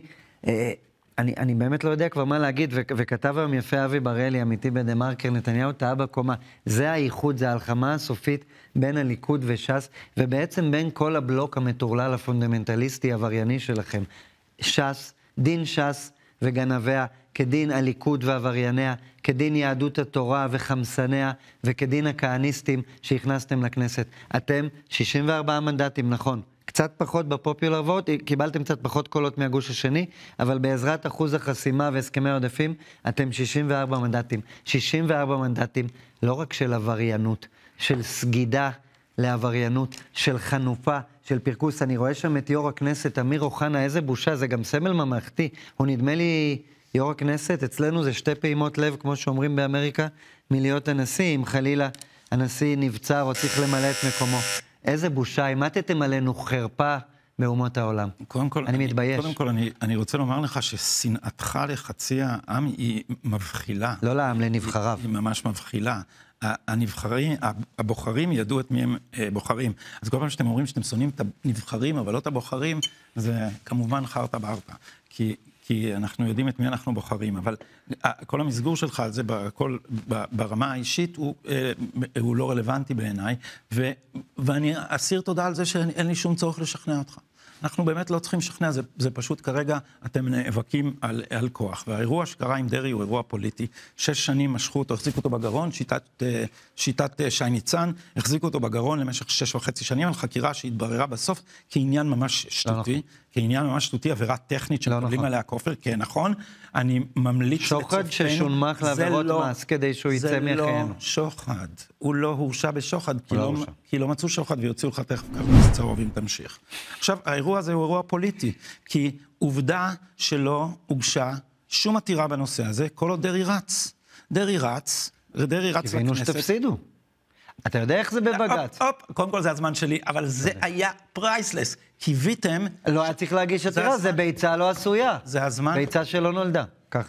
אני, אני באמת לא יודע כבר מה להגיד, ו- וכתב היום יפה אבי בראלי, אמיתי בדה-מרקר, נתניהו טעה בקומה. זה האיחוד, זה ההלחמה הסופית בין הליכוד וש"ס, ובעצם בין כל הבלוק המטורלל הפונדמנטליסטי העברייני שלכם. ש"ס, דין ש"ס וגנביה, כדין הליכוד ועברייניה, כדין יהדות התורה וחמסניה, וכדין הכהניסטים שהכנסתם לכנסת. אתם שישים וארבעה מנדטים, נכון. קצת פחות בפופולר ווט, קיבלתם קצת פחות קולות מהגוש השני, אבל בעזרת אחוז החסימה והסכמי העודפים, אתם שישים וארבעה מנדטים. שישים וארבעה מנדטים, לא רק של עבריינות, של סגידה לעבריינות, של חנופה, של פרקוס. אני רואה שם את יו"ר הכנסת, אמיר אוחנה, איזה בושה, זה גם סמל ממלכתי. הוא נדמה לי יו"ר הכנסת, אצלנו זה שתי פעימות לב, כמו שאומרים באמריקה, מלהיות הנשיא, אם חלילה הנשיא נבצר או צריך למלא את מקומו. איזה בושה, אימתתם עלינו חרפה באומות העולם. קודם כל, אני, אני מתבייש. קודם כל, אני, אני רוצה לומר לך ששנאתך לחצי העם היא מבחילה. לא לעם, לנבחריו. היא ממש מבחילה. הנבחרים, הבוחרים ידעו את מי הם בוחרים. אז כל פעם שאתם אומרים שאתם שונאים את הנבחרים, אבל לא את הבוחרים, זה כמובן חרטה בארטה. כי... כי אנחנו יודעים את מי אנחנו בוחרים, אבל כל המסגור שלך על זה בכל, ברמה האישית הוא, הוא לא רלוונטי בעיניי, ו, ואני אסיר תודה על זה שאין לי שום צורך לשכנע אותך. אנחנו באמת לא צריכים לשכנע, זה, זה פשוט כרגע אתם נאבקים על, על כוח, והאירוע שקרה עם דרעי הוא אירוע פוליטי. שש שנים משכו אותו, החזיקו אותו בגרון, שיטת, שיטת שי ניצן, החזיקו אותו בגרון למשך שש וחצי שנים, על חקירה שהתבררה בסוף כעניין ממש שטותי, לא נכון. כעניין ממש שטותי, עבירה טכנית שמקבלים לא נכון. עליה כופר, כן, נכון, אני ממליץ שוחד ששונמך לעבירות לא, מס כדי שהוא יצא מחיינו. זה לא שוחד, הוא לא הורשע בשוחד, כי לא, לא, כי לא מצאו שוחד ויוציאו לך תכף כרטיס צהוב אם תמשיך. עכשיו, האירוע הזה הוא אירוע פוליטי, כי עובדה שלא הוגשה שום עתירה בנושא הזה, כל עוד דרעי רץ. דרעי רץ, דרעי רץ לכנסת. כיוונו שתפסידו. אתה יודע איך זה בבג"ץ? הופ, הופ, קודם כל זה הזמן שלי, אבל זה היה פרייסלס. קיוויתם... לא היה צריך להגיש עתירה, זה ביצה לא עשויה. זה הזמן... ביצה שלא נולדה.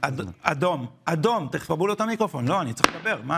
אדום, אדום, תכפבו לו את המיקרופון. לא, אני צריך לדבר, מה?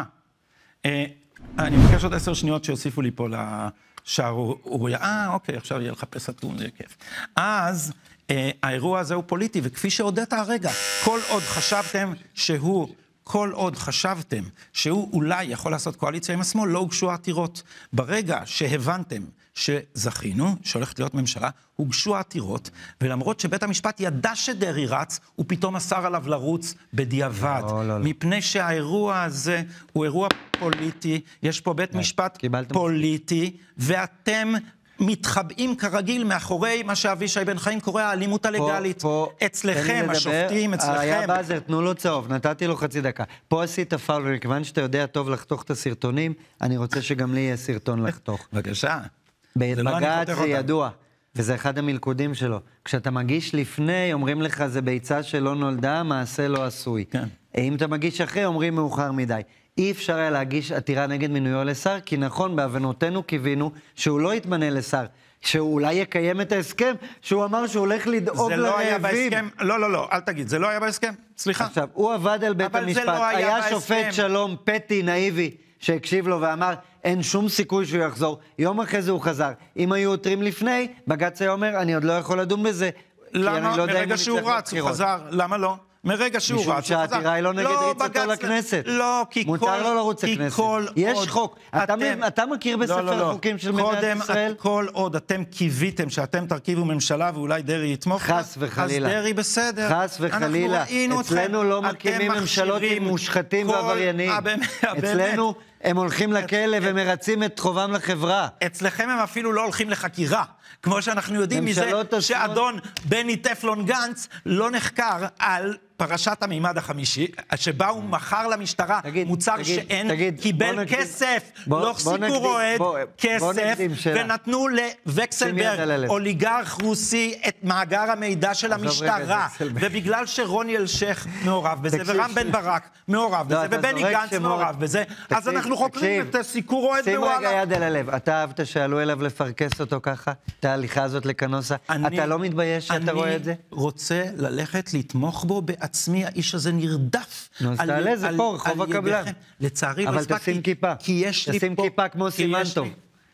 אני מבקש עוד עשר שניות שיוסיפו לי פה לשערוריה. אה, אוקיי, עכשיו יהיה לחפש אתון, זה כיף. אז האירוע הזה הוא פוליטי, וכפי שהודעת הרגע, כל עוד חשבתם שהוא... כל עוד חשבתם שהוא אולי יכול לעשות קואליציה עם השמאל, לא הוגשו העתירות. ברגע שהבנתם שזכינו, שהולכת להיות ממשלה, הוגשו העתירות, ולמרות שבית המשפט ידע שדרעי רץ, הוא פתאום אסר עליו לרוץ בדיעבד. לא, לא, לא. מפני שהאירוע הזה הוא אירוע פוליטי, יש פה בית משפט פוליטי, ואתם... מתחבאים כרגיל מאחורי מה שאבישי בן חיים קורא האלימות הלגלית. פה, פה, אצלכם, השופטים, אצלכם. היה באזר, תנו לו צהוב, נתתי לו חצי דקה. פה עשית פאול, וכיוון שאתה יודע טוב לחתוך את הסרטונים, אני רוצה שגם לי יהיה סרטון לחתוך. בבקשה. בבג"ץ זה ידוע, וזה אחד המלכודים שלו. כשאתה מגיש לפני, אומרים לך, זה ביצה שלא נולדה, מעשה לא עשוי. כן. אם אתה מגיש אחרי, אומרים מאוחר מדי. אי אפשר היה להגיש עתירה נגד מינויו לשר, כי נכון, בהבנותינו קיווינו שהוא לא יתמנה לשר, שהוא אולי יקיים את ההסכם, שהוא אמר שהוא הולך לדאוג לרעבים. זה לא היה בהסכם, לא, לא, לא, אל תגיד, זה לא היה בהסכם, סליחה. עכשיו, הוא עבד על בית המשפט, לא היה, היה שופט שלום, פטי, נאיבי, שהקשיב לו ואמר, אין שום סיכוי שהוא יחזור, יום אחרי זה הוא חזר. אם היו עותרים לפני, בג"ץ היה אומר, אני עוד לא יכול לדון בזה, למה? ברגע שהוא רץ, הוא חזר, למה לא? מרגע שהוא רץ, משום שהעתירה היא לא נגד ריצתו לכנסת. לא, כי כל... מותר לו לרוץ לכנסת. יש חוק. אתה מכיר בספר החוקים של מדינת ישראל? כל עוד אתם קיוויתם שאתם תרכיבו ממשלה ואולי דרעי יתמוך, חס וחלילה. אז דרעי בסדר. חס וחלילה. אצלנו לא מקימים ממשלות עם מושחתים ועבריינים. אצלנו הם הולכים לכלא ומרצים את חובם לחברה. אצלכם הם אפילו לא הולכים לחקירה. כמו שאנחנו יודעים מזה שאדון בני טפלון גנץ לא נחקר על פרשת המימד החמישי, שבה הוא מכר למשטרה מוצר שאין, קיבל כסף, לא החזיקו רועד, כסף, ונתנו לווקסלברג, אוליגרך רוסי, את מאגר המידע של המשטרה, ובגלל שרוני אלשייך מעורב בזה, ורם בן ברק מעורב בזה, ובני גנץ מעורב בזה, אז אנחנו חוקרים את סיקור רועד בוואלה. שים רגע יד אל הלב, אתה אהבת שעלו אליו לפרקס אותו ככה? את ההליכה הזאת לקנוסה? אתה לא מתבייש שאתה רואה את זה? אני רוצה ללכת לתמוך בו בעצמי, האיש הזה נרדף. נו, אז תעלה, זה פה, רחוב הקבלן. לצערי לא אבל הספקתי. תשים כיפה. כי יש לי פה... תשים כיפה כמו סימן טוב.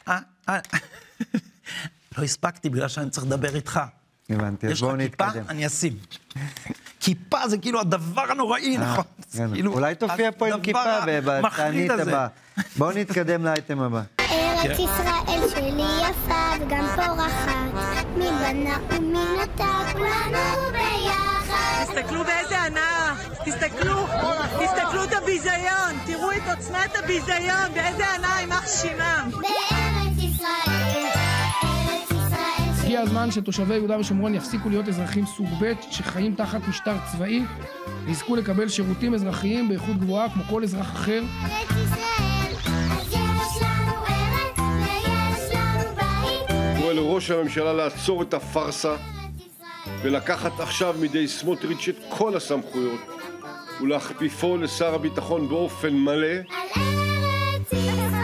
לא הספקתי בגלל שאני צריך לדבר איתך. הבנתי, אז בואו נתקדם. יש לך כיפה? אני אשים. כיפה זה כאילו הדבר הנוראי, נכון? אולי תופיע פה עם כיפה בתענית הבאה. בואו נתקדם לאייטם הבא. ארץ ישראל שלי יפה וגם פורחת, מי בנה ומי נטע, כולנו ביחד. תסתכלו באיזה הנאה, תסתכלו, תסתכלו את הביזיון, תראו את עוצמת הביזיון, באיזה הנאה עם אח שימם. בארץ ישראל, ארץ ישראל. הגיע הזמן שתושבי יהודה ושומרון יפסיקו להיות אזרחים סוג ב' שחיים תחת משטר צבאי, ויזכו לקבל שירותים אזרחיים באיכות גבוהה כמו כל אזרח אחר. ארץ ישראל, אז יש לנו ארץ ויש לנו בית. קורא לראש הממשלה לעצור את הפרסה ולקחת עכשיו מידי סמוטריץ' את כל הסמכויות ולהכפיפו לשר הביטחון באופן מלא. על ארץ ישראל.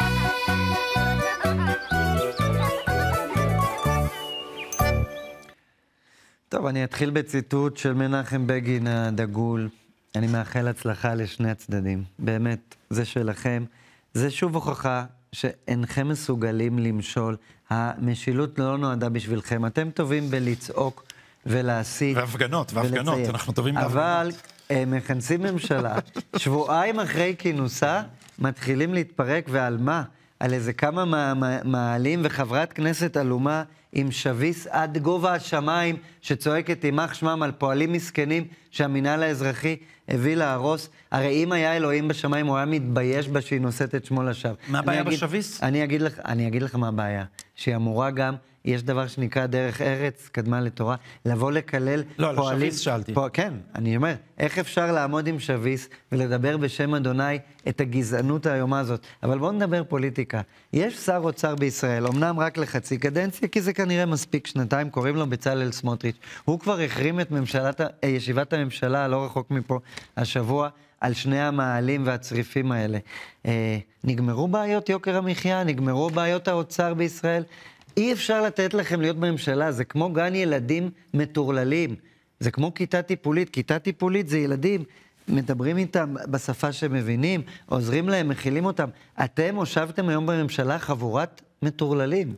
טוב, אני אתחיל בציטוט של מנחם בגין הדגול. אני מאחל הצלחה לשני הצדדים. באמת, זה שלכם. זה שוב הוכחה שאינכם מסוגלים למשול. המשילות לא נועדה בשבילכם. אתם טובים בלצעוק ולהשיג. והפגנות, והפגנות, ולציין. אנחנו טובים בהפגנות. אבל הם מכנסים ממשלה, שבועיים אחרי כינוסה, מתחילים להתפרק, ועל מה? על איזה כמה מעלים וחברת כנסת אלומה עם שביס עד גובה השמיים, שצועקת יימח שמם על פועלים מסכנים שהמינהל האזרחי הביא להרוס. הרי אם היה אלוהים בשמיים, הוא היה מתבייש בה שהיא נושאת את שמו לשווא. מה הבעיה בשביס? אני אגיד לך, אני אגיד לך מה הבעיה. שהיא אמורה גם, יש דבר שנקרא דרך ארץ, קדמה לתורה, לבוא לקלל לא, פועלים... לא, שביס שאלתי. פה, כן, אני אומר, איך אפשר לעמוד עם שביס ולדבר בשם אדוני את הגזענות האיומה הזאת? אבל בואו נדבר פוליטיקה. יש שר אוצר בישראל, אמנם רק לחצי קדנציה, כי זה כנראה מספיק שנתיים, קוראים לו בצלאל סמוטריץ'. הוא כבר החרים את ממשלת, ישיבת הממשלה, לא רחוק מפה, השבוע, על שני המעלים והצריפים האלה. אה, נגמרו בעיות יוקר המחיה, נגמרו בעיות האוצר בישראל. אי אפשר לתת לכם להיות בממשלה, זה כמו גן ילדים מטורללים. זה כמו כיתה טיפולית. כיתה טיפולית זה ילדים, מדברים איתם בשפה שמבינים, עוזרים להם, מכילים אותם. אתם הושבתם היום בממשלה חבורת מטורללים.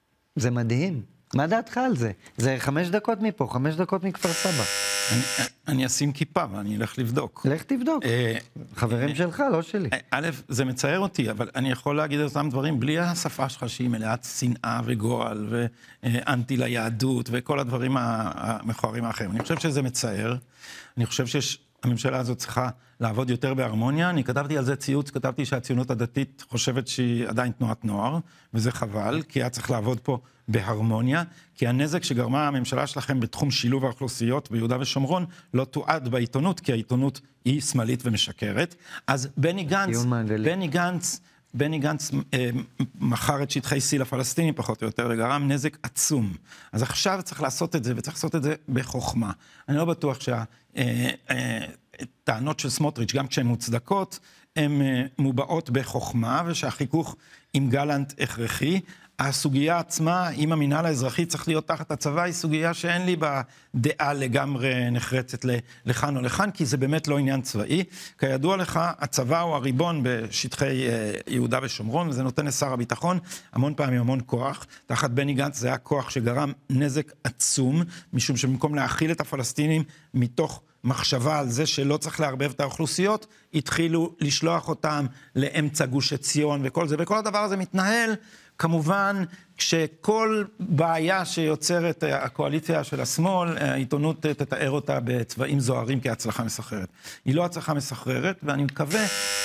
זה מדהים. מה דעתך על זה? זה חמש דקות מפה, חמש דקות מכפר סבא. אני, אני אשים כיפה ואני אלך לבדוק. לך תבדוק. אה, חברים אה, שלך, לא שלי. אה, א', זה מצער אותי, אבל אני יכול להגיד את אותם דברים בלי השפה שלך שהיא מלאת שנאה וגועל ואנטי ליהדות וכל הדברים המכוערים האחרים. אני חושב שזה מצער. אני חושב שהממשלה הזאת צריכה לעבוד יותר בהרמוניה. אני כתבתי על זה ציוץ, כתבתי שהציונות הדתית חושבת שהיא עדיין תנועת נוער, וזה חבל, כי היה צריך לעבוד פה בהרמוניה, כי הנזק שגרמה הממשלה שלכם בתחום שילוב האוכלוסיות ביהודה ושומרון לא תועד בעיתונות, כי העיתונות היא שמאלית ומשקרת. אז בני גנץ, בני גנץ, בני גנץ אה, מכר את שטחי C לפלסטינים פחות או יותר, וגרם נזק עצום. אז עכשיו צריך לעשות את זה, וצריך לעשות את זה בחוכמה. אני לא בטוח שה... אה, אה, טענות של סמוטריץ', גם כשהן מוצדקות, הן מובעות בחוכמה, ושהחיכוך עם גלנט הכרחי. הסוגיה עצמה, אם המינהל האזרחי צריך להיות תחת הצבא, היא סוגיה שאין לי בה דעה לגמרי נחרצת לכאן או לכאן, כי זה באמת לא עניין צבאי. כידוע לך, הצבא הוא הריבון בשטחי יהודה ושומרון, וזה נותן לשר הביטחון המון פעמים המון כוח. תחת בני גנץ זה היה כוח שגרם נזק עצום, משום שבמקום להאכיל את הפלסטינים מתוך מחשבה על זה שלא צריך להרבב את האוכלוסיות, התחילו לשלוח אותם לאמצע גוש עציון וכל זה, וכל הדבר הזה מתנהל, כמובן, כשכל בעיה שיוצרת הקואליציה של השמאל, העיתונות תתאר אותה בצבעים זוהרים כהצלחה מסחררת. היא לא הצלחה מסחררת, ואני מקווה...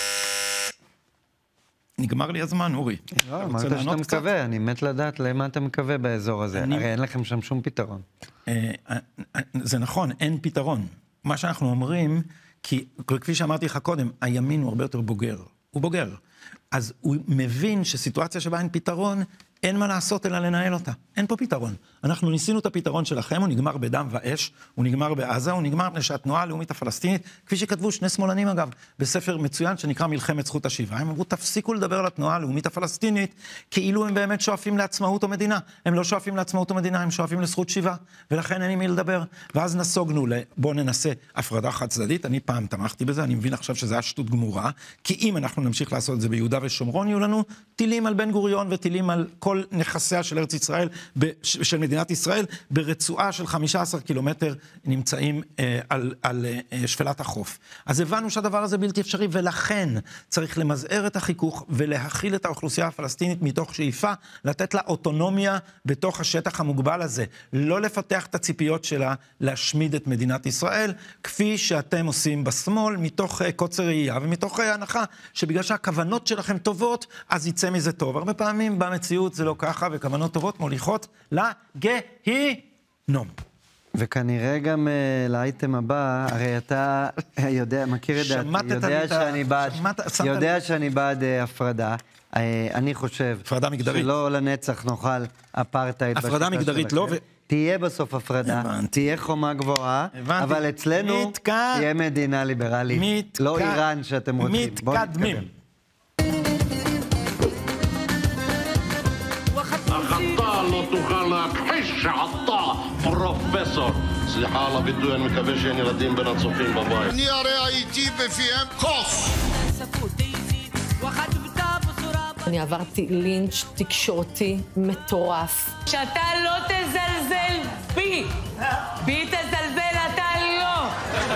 נגמר לי הזמן, אורי. לא, אמרת שאתה מקווה, אני מת לדעת למה אתה מקווה באזור הזה. הרי אין לכם שם שום פתרון. זה נכון, אין פתרון. מה שאנחנו אומרים, כי כפי שאמרתי לך קודם, הימין הוא הרבה יותר בוגר. הוא בוגר. אז הוא מבין שסיטואציה שבה אין פתרון, אין מה לעשות אלא לנהל אותה. אין פה פתרון. אנחנו ניסינו את הפתרון שלכם, הוא נגמר בדם ואש, הוא נגמר בעזה, הוא נגמר מפני שהתנועה הלאומית הפלסטינית, כפי שכתבו שני שמאלנים אגב, בספר מצוין שנקרא מלחמת זכות השיבה, הם אמרו, תפסיקו לדבר על התנועה הלאומית הפלסטינית, כאילו הם באמת שואפים לעצמאות או מדינה. הם לא שואפים לעצמאות או מדינה, הם שואפים לזכות שיבה, ולכן אין עם מי לדבר. ואז נסוגנו ל... בוא ננסה הפרדה חד צדדית, אני פעם תמכתי בזה, אני מבין עכשיו שזה היה שטות גמורה, כי אם אנחנו נמשיך לעשות את זה ביהודה ושומרון, יהיו לנו טילים על בן גוריון וטילים על כל נכסיה של ארץ ישראל, של מדינת ישראל, ברצועה של חמישה עשר קילומטר נמצאים אה, על, על אה, שפלת החוף. אז הבנו שהדבר הזה בלתי אפשרי, ולכן צריך למזער את החיכוך ולהכיל את האוכלוסייה הפלסטינית מתוך שאיפה, לתת לה אוטונומיה בתוך השטח המוגבל הזה, לא לפתח את הציפיות שלה להשמיד את מדינת ישראל, כפי שאתם עושים בשמאל, מתוך אה, קוצר ראייה ומתוך אה, הנחה, שבגלל שהכוונות שלכם טובות, אז יצא מזה טוב. הרבה פעמים במציאות זה לא ככה, וכוונות טובות מוליכות לגיהינום. וכנראה גם uh, לאייטם הבא, הרי אתה יודע, מכיר את דעתי, יודע שאני בעד, יודע שאני בעד uh, הפרדה. Uh, אני חושב שלא לנצח נוכל אפרטהייד. הפרדה מגדרית לא, ו... תהיה בסוף הפרדה, תהיה חומה גבוהה, אבל אצלנו תהיה מדינה ליברלית, לא איראן שאתם רוצים. מתקדמים. לא תוכל להכחיש שעתה פרופסור. סליחה על הביטוי, אני מקווה שאין ילדים בין הצופים בבית. אני הרי הייתי בפיהם כוס. אני עברתי לינץ' תקשורתי מטורף. שאתה לא תזלזל בי. בי תזלזל, אתה לא.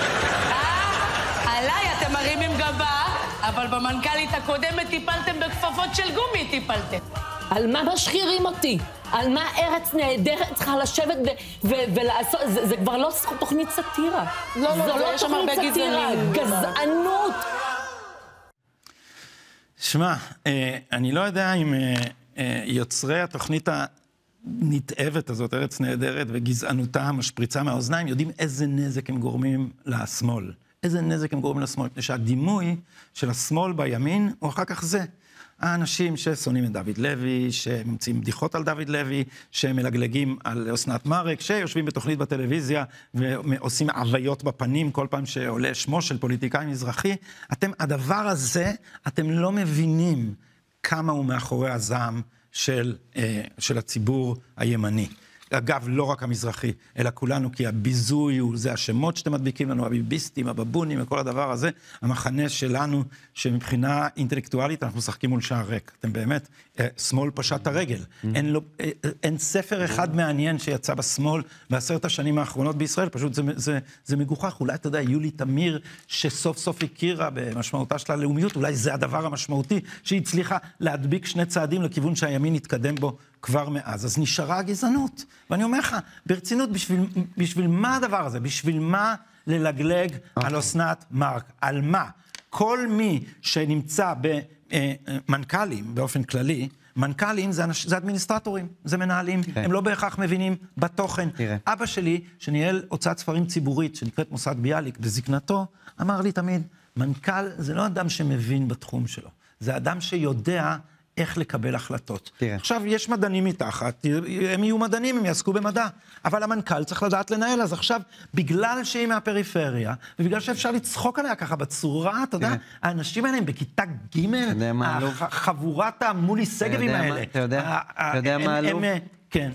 עליי אתם מרימים גבה, אבל במנכ"לית הקודמת טיפלתם בכפפות של גומי, טיפלתם. על מה משחירים אותי? על מה ארץ נהדרת צריכה לשבת ולעשות? זה כבר לא תוכנית סאטירה. לא, לא, זו לא תוכנית סאטירה, גזענות. שמע, אני לא יודע אם יוצרי התוכנית הנתאבת הזאת, ארץ נהדרת, וגזענותה המשפריצה מהאוזניים, יודעים איזה נזק הם גורמים לשמאל. איזה נזק הם גורמים לשמאל. שהדימוי של השמאל בימין הוא אחר כך זה. האנשים ששונאים את דוד לוי, שממציאים בדיחות על דוד לוי, שמלגלגים על אסנת מארק, שיושבים בתוכנית בטלוויזיה ועושים עוויות בפנים כל פעם שעולה שמו של פוליטיקאי מזרחי. אתם, הדבר הזה, אתם לא מבינים כמה הוא מאחורי הזעם של, של הציבור הימני. אגב, לא רק המזרחי, אלא כולנו, כי הביזוי הוא, זה השמות שאתם מדביקים לנו, הביביסטים, הבבונים, וכל הדבר הזה, המחנה שלנו, שמבחינה אינטלקטואלית, אנחנו משחקים מול שער ריק. אתם באמת, שמאל פשט הרגל. אין, לו, אין ספר אחד מעניין שיצא בשמאל בעשרת השנים האחרונות בישראל, פשוט זה, זה, זה מגוחך. אולי, אתה יודע, יולי תמיר, שסוף סוף הכירה במשמעותה של הלאומיות, אולי זה הדבר המשמעותי, שהיא הצליחה להדביק שני צעדים לכיוון שהימין יתקדם בו כבר מאז. אז נשארה הגזענות. ואני אומר לך, ברצינות, בשביל, בשביל מה הדבר הזה? בשביל מה ללגלג okay. על אסנת מארק? על מה? כל מי שנמצא במנכ"לים, באופן כללי, מנכ"לים זה, זה אדמיניסטרטורים, זה מנהלים, okay. הם לא בהכרח מבינים בתוכן. Okay. אבא שלי, שניהל הוצאת ספרים ציבורית, שנקראת מוסד ביאליק, בזקנתו, אמר לי תמיד, מנכ"ל זה לא אדם שמבין בתחום שלו, זה אדם שיודע איך לקבל החלטות. תראה. עכשיו, יש מדענים מתחת, הם יהיו מדענים, הם יעסקו במדע, אבל המנכ"ל צריך לדעת לנהל, אז עכשיו, בגלל שהיא מהפריפריה, ובגלל שאפשר לצחוק עליה ככה בצורה, אתה יודע, האנשים האלה הם בכיתה ג', חבורת המולי סגבים האלה. אתה יודע מה עלו? כן.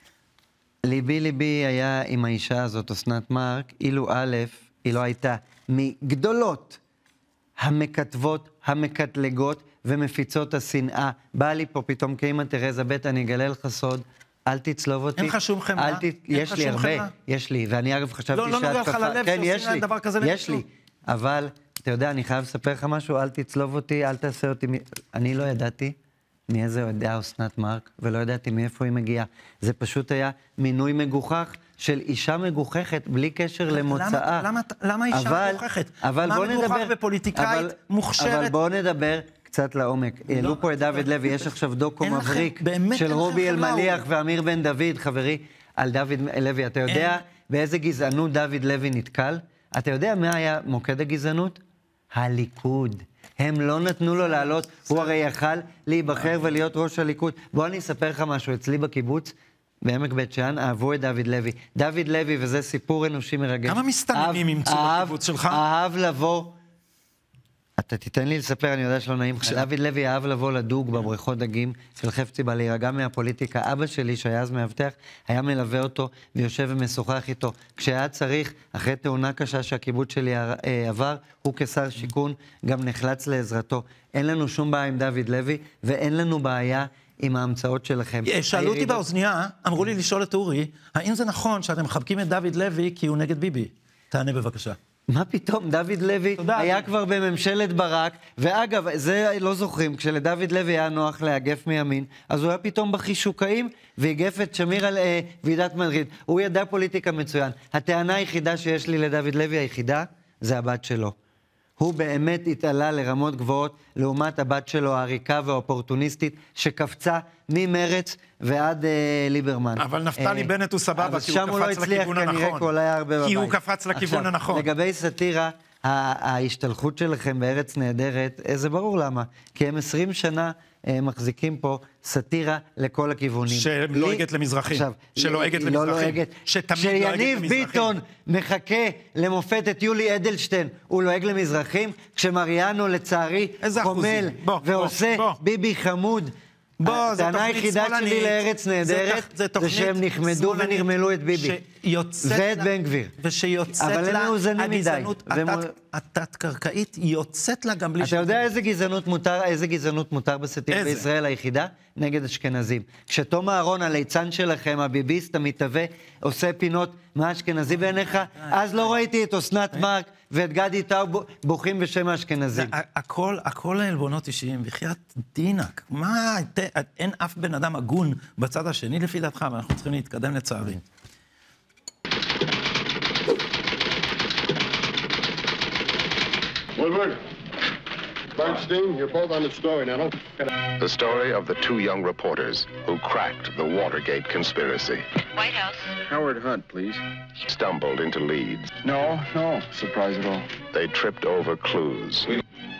ליבי ליבי היה עם האישה הזאת, אסנת מארק, אילו א', היא לא הייתה מגדולות המכתבות, המקטלגות, ומפיצות השנאה. בא לי פה פתאום כאמא תרזה ב', אני אגלה לך סוד, אל תצלוב אותי. אין לך שום חמלה? יש לי הרבה, יש לי, ואני אגב חשבתי שאת... לא, לא נוגע לך ללב שעושים להם דבר כזה. יש לי, אבל, אתה יודע, אני חייב לספר לך משהו, אל תצלוב אותי, אל תעשה אותי... אני לא ידעתי מאיזה יודע אסנת מארק, ולא ידעתי מאיפה היא מגיעה. זה פשוט היה מינוי מגוחך של אישה מגוחכת, בלי קשר למוצאה. למה, למה אישה מגוחכת? אבל בוא נדבר... מה מגוחך בפוליטיקאית מוכשרת? אבל בוא נדבר קצת לעומק. העלו פה את דוד לוי, יש עכשיו דוקו מבריק של רובי אלמליח ואמיר בן דוד, חברי, על דוד לוי. אתה יודע באיזה גזענות דוד לוי נתקל? אתה יודע מה היה מוקד הגזענות? הליכוד. הם לא נתנו לו לעלות, הוא הרי יכל להיבחר ולהיות ראש הליכוד. בוא אני אספר לך משהו, אצלי בקיבוץ, בעמק בית שאן, אהבו את דוד לוי. דוד לוי, וזה סיפור אנושי מרגש. כמה מסתננים ימצאו בקיבוץ שלך? אהב לבוא, אתה תיתן לי לספר, אני יודע שלא נעים לך. דוד לוי אהב לבוא לדוג בבריכות דגים של חפצי בלירה, גם מהפוליטיקה. אבא שלי, שהיה אז מאבטח, היה מלווה אותו ויושב ומשוחח איתו. כשהיה צריך, אחרי תאונה קשה שהקיבוץ שלי עבר, הוא כשר שיכון גם נחלץ לעזרתו. אין לנו שום בעיה עם דוד לוי, ואין לנו בעיה עם ההמצאות שלכם. שאלו אותי באוזנייה, אמרו לי לשאול את אורי, האם זה נכון שאתם מחבקים את דוד לוי כי הוא נגד ביבי? תענה בבקשה. מה פתאום? דוד לוי היה כבר בממשלת ברק, ואגב, זה לא זוכרים, כשלדוד לוי היה נוח להגף מימין, אז הוא היה פתאום בחישוקאים, והגף את שמיר על אה, ועידת מדריד. הוא ידע פוליטיקה מצוין. הטענה היחידה שיש לי לדוד לוי, היחידה, זה הבת שלו. הוא באמת התעלה לרמות גבוהות, לעומת הבת שלו, העריקה והאופורטוניסטית, שקפצה ממרץ ועד אה, ליברמן. אבל נפתלי אה, בנט הוא סבבה, כי הוא קפץ לכיוון הנכון. כי הוא קפץ לכיוון הנכון. לגבי סאטירה, ההשתלחות שלכם בארץ נהדרת, זה ברור למה. כי הם עשרים שנה מחזיקים פה סאטירה לכל הכיוונים. שלועגת למזרחים. שלועגת למזרחים. שיניב ביטון מחכה למופת את יולי אדלשטיין, הוא לועג למזרחים, כשמריאנו לצערי חומל ועושה ביבי חמוד. הטענה היחידה שלי לארץ נהדרת זה שהם נחמדו ונרמלו את ביבי ואת בן גביר, אבל הם מאוזנים מדי. התת-קרקעית יוצאת לה גם בלי... אתה יודע איזה גזענות מותר, איזה גזענות מותר בסאטירה בישראל היחידה? נגד אשכנזים. כשתום אהרון, הליצן שלכם, הביביסט המתהווה, עושה פינות מה אשכנזי בעיניך, אז לא ראיתי את אסנת מארק ואת גדי טאו בוכים בשם האשכנזים. הכל, הכל העלבונות אישיים, בחייאת דינק. מה, אין אף בן אדם הגון בצד השני לפי דעתך, ואנחנו צריכים להתקדם לצערי. Woodward, Bernstein, you're both on the story now. The story of the two young reporters who cracked the Watergate conspiracy. White House. Howard Hunt, please. Stumbled into leads. No, no surprise at all. They tripped over clues.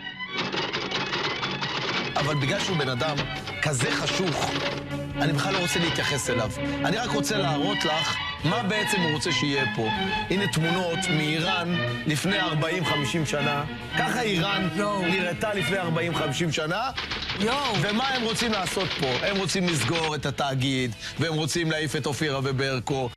אבל בגלל שהוא בן אדם כזה חשוך, אני בכלל לא רוצה להתייחס אליו. אני רק רוצה להראות לך מה בעצם הוא רוצה שיהיה פה. הנה תמונות מאיראן לפני ארבעים חמישים שנה. ככה איראן נראתה לפני ארבעים חמישים שנה. ומה הם רוצים לעשות פה? הם רוצים לסגור את התאגיד, והם רוצים להעיף את אופירה וברקו.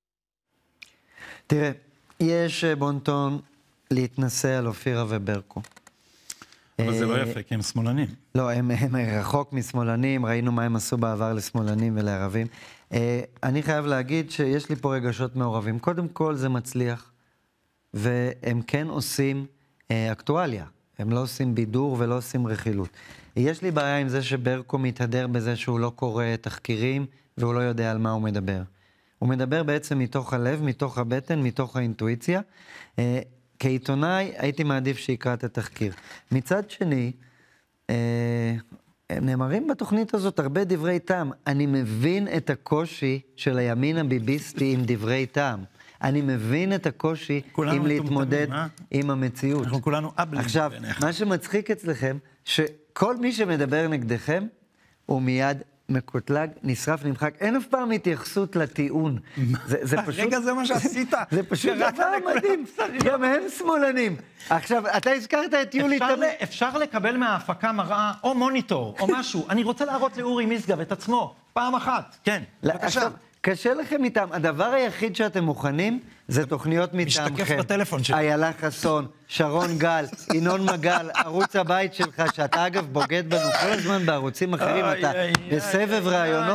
תראה, יש בונטון להתנסה על אופירה וברקו. אבל זה לא יפה, כי הם שמאלנים. לא, הם, הם רחוק משמאלנים, ראינו מה הם עשו בעבר לשמאלנים ולערבים. אני חייב להגיד שיש לי פה רגשות מעורבים. קודם כל זה מצליח, והם כן עושים אקטואליה. הם לא עושים בידור ולא עושים רכילות. יש לי בעיה עם זה שברקו מתהדר בזה שהוא לא קורא תחקירים, והוא לא יודע על מה הוא מדבר. הוא מדבר בעצם מתוך הלב, מתוך הבטן, מתוך האינטואיציה. כעיתונאי הייתי מעדיף שיקרא את התחקיר. מצד שני, אה, הם נאמרים בתוכנית הזאת הרבה דברי טעם. אני מבין את הקושי של הימין הביביסטי עם דברי טעם. אני מבין את הקושי עם להתמודד עם המציאות. אנחנו כולנו אבלים. עכשיו, מה שמצחיק אצלכם, שכל מי שמדבר נגדכם, הוא מיד מקוטלג, נשרף, נמחק. אין אף פעם התייחסות לטיעון. זה פשוט... רגע, זה מה שעשית. זה פשוט דבר מדהים. גם הם שמאלנים. עכשיו, אתה הזכרת את יולי תמיר. אפשר לקבל מההפקה מראה, או מוניטור, או משהו. אני רוצה להראות לאורי משגב את עצמו, פעם אחת. כן, בבקשה. קשה לכם איתם. הדבר היחיד שאתם מוכנים, זה תוכניות מטעמכם. משתקף בטלפון שלי. איילה חסון, שרון גל, ינון מגל, ערוץ הבית שלך, שאתה אגב בוגד בנו כל הזמן בערוצים אחרים, אתה בסבב רעיונות.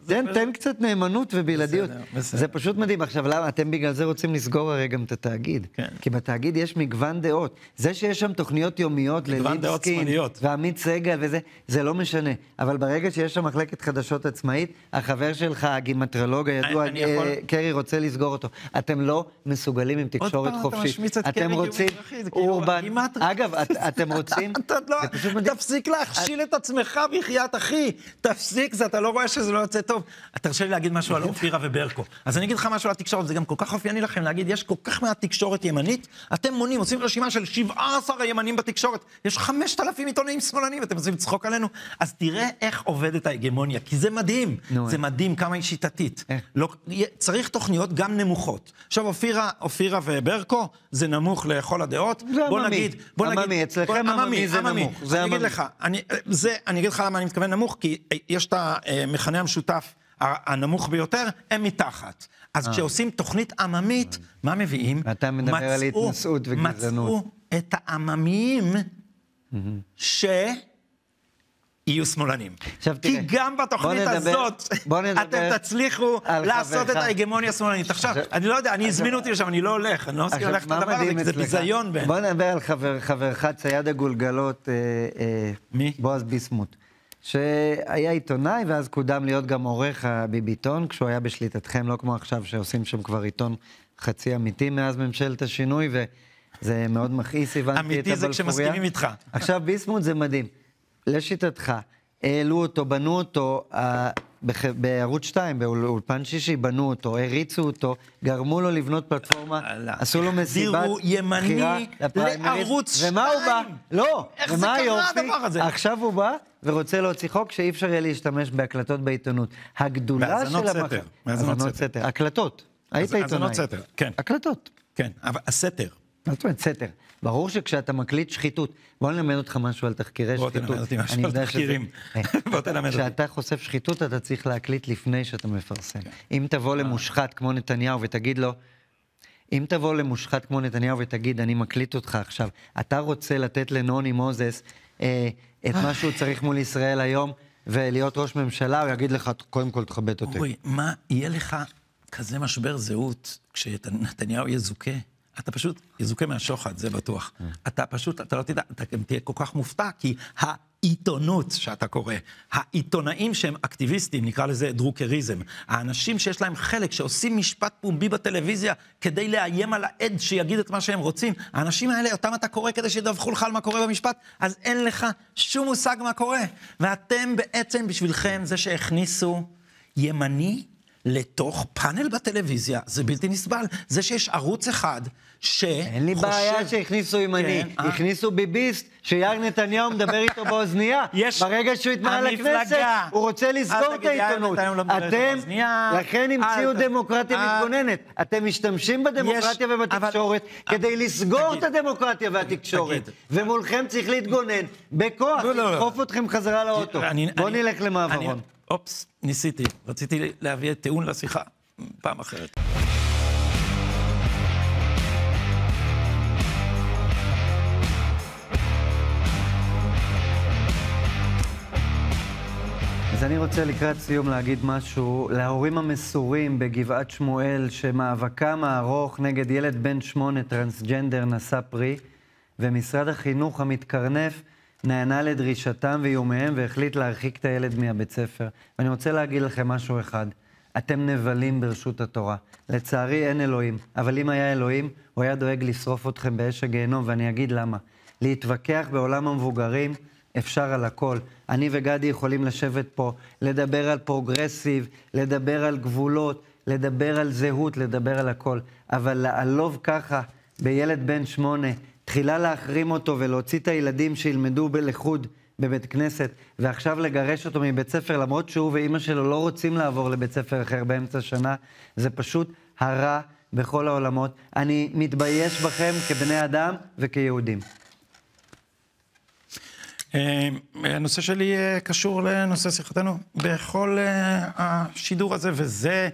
תן, תן קצת נאמנות ובלעדיות. זה פשוט מדהים. עכשיו, למה? אתם בגלל זה רוצים לסגור הרי גם את התאגיד. כי בתאגיד יש מגוון דעות. זה שיש שם תוכניות יומיות לליבסקין, ועמית סגל וזה, זה לא משנה. אבל ברגע שיש שם מחלקת חדשות עצמאית, החבר שלך, הגימטרולוג הידוע, קרי רוצה לסגור אותו. אתם לא מסוגלים עם תקשורת חופשית. אתם רוצים אורבן. אגב, אתם רוצים... תפסיק להכשיל את עצמך בחיית אחי. תפסיק זה, אתה לא רואה שזה לא יוצא טוב. תרשה לי להגיד משהו על אופירה וברקו. אז אני אגיד לך משהו על התקשורת, זה גם כל כך אופייני לכם להגיד, יש כל כך מעט תקשורת ימנית, אתם מונים, עושים רשימה של שבעה עשר הימנים בתקשורת, יש חמשת אלפים עיתונאים שמאלנים, אתם עושים לצחוק עלינו, אז תראה איך עובדת ההגמוניה, כי זה מדהים, זה מדהים כמה היא שיטתית. צריך תוכניות גם נמוכות. עכשיו, אופירה, אופירה וברקו, זה נמוך לכל הדעות. בוא נגיד, בוא נגיד, עממי, אצלכם עממי זה נמוך. אני אגיד לך, זה, אני אגיד לך למה אני מתכוון נמוך, כי יש את המכנה המשותף הנמוך ביותר, הם מתחת. אז כשעושים תוכנית עממית, מה מביאים? אתה מדבר על התנסות וגזענות. מצאו את העממיים שיהיו שמאלנים. כי גם בתוכנית הזאת, אתם תצליחו לעשות את ההגמוניה השמאלנית. עכשיו, אני לא יודע, אני הזמין אותי לשם, אני לא הולך, אני לא מסכים ללכת לדבר הזה, כי זה ביזיון בין. בוא נדבר על חברך צייד הגולגלות, בועז ביסמוט. שהיה עיתונאי, ואז קודם להיות גם עורך הביביטון, כשהוא היה בשליטתכם, לא כמו עכשיו שעושים שם כבר עיתון חצי אמיתי מאז ממשלת השינוי, וזה מאוד מכעיס, הבנתי את הבלפוריה. אמיתי זה כשמסכימים איתך. עכשיו, ביסמוט זה מדהים. לשיטתך, העלו אותו, בנו אותו, בערוץ שתיים, באולפן שישי, בנו אותו, הריצו אותו, גרמו לו לבנות פלטפורמה, עשו לו מסיבת בחירה לערוץ ומה הוא בא? לא, איך זה קרה הדבר הזה? עכשיו הוא בא ורוצה להוציא חוק שאי אפשר יהיה להשתמש בהקלטות בעיתונות. הגדולה של המחר... מהזנות סתר. הקלטות. היית עיתונאי. מהזנות סתר, כן. הקלטות. כן, אבל הסתר. מה זאת אומרת, סתר. ברור שכשאתה מקליט שחיתות, בוא נלמד אותך משהו על תחקירי שחיתות. בוא תלמד אותי משהו על תחקירים. בוא תלמד אותי. כשאתה חושף שחיתות, אתה צריך להקליט לפני שאתה מפרסם. אם תבוא למושחת כמו נתניהו ותגיד לו, אם תבוא למושחת כמו נתניהו ותגיד, אני מקליט אותך עכשיו, אתה רוצה לתת לנוני מוזס את מה שהוא צריך מול ישראל היום, ולהיות ראש ממשלה, הוא יגיד לך, קודם כל תכבד אותי. אורי, מה יהיה לך כזה משבר זהות, כשנתניהו יזוכה? אתה פשוט יזוכה מהשוחד, זה בטוח. אתה פשוט, אתה לא תדע, אתה גם תהיה כל כך מופתע, כי העיתונות שאתה קורא, העיתונאים שהם אקטיביסטים, נקרא לזה דרוקריזם, האנשים שיש להם חלק, שעושים משפט פומבי בטלוויזיה, כדי לאיים על העד שיגיד את מה שהם רוצים, האנשים האלה, אותם אתה קורא כדי שידווחו לך על מה קורה במשפט, אז אין לך שום מושג מה קורה. ואתם בעצם בשבילכם, זה שהכניסו ימני, לתוך פאנל בטלוויזיה, זה בלתי נסבל. זה שיש ערוץ אחד שחושב... אין לי בעיה שהכניסו ימני. הכניסו ביביסט, שיאיר נתניהו מדבר איתו באוזנייה. ברגע שהוא יתמנה לכנסת, הוא רוצה לסגור את העיתונות. אתם, לכן המציאו דמוקרטיה מתגוננת. אתם משתמשים בדמוקרטיה ובתקשורת כדי לסגור את הדמוקרטיה והתקשורת. ומולכם צריך להתגונן בכוח, לדחוף אתכם חזרה לאוטו. בוא נלך למעברון. אופס, ניסיתי. רציתי להביא את טיעון לשיחה פעם אחרת. אז אני רוצה לקראת סיום להגיד משהו להורים המסורים בגבעת שמואל, שמאבקם הארוך נגד ילד בן שמונה טרנסג'נדר נשא פרי, ומשרד החינוך המתקרנף נענה לדרישתם ואיומיהם והחליט להרחיק את הילד מהבית ספר. ואני רוצה להגיד לכם משהו אחד. אתם נבלים ברשות התורה. לצערי אין אלוהים, אבל אם היה אלוהים, הוא היה דואג לשרוף אתכם באש הגיהנום, ואני אגיד למה. להתווכח בעולם המבוגרים אפשר על הכל. אני וגדי יכולים לשבת פה, לדבר על פרוגרסיב, לדבר על גבולות, לדבר על זהות, לדבר על הכל. אבל לעלוב ככה בילד בן שמונה, תחילה להחרים אותו ולהוציא את הילדים שילמדו בלחוד בבית כנסת, ועכשיו לגרש אותו מבית ספר, למרות שהוא ואימא שלו לא רוצים לעבור לבית ספר אחר באמצע שנה, זה פשוט הרע בכל העולמות. אני מתבייש בכם כבני אדם וכיהודים. הנושא שלי קשור לנושא שיחתנו בכל השידור הזה, וזה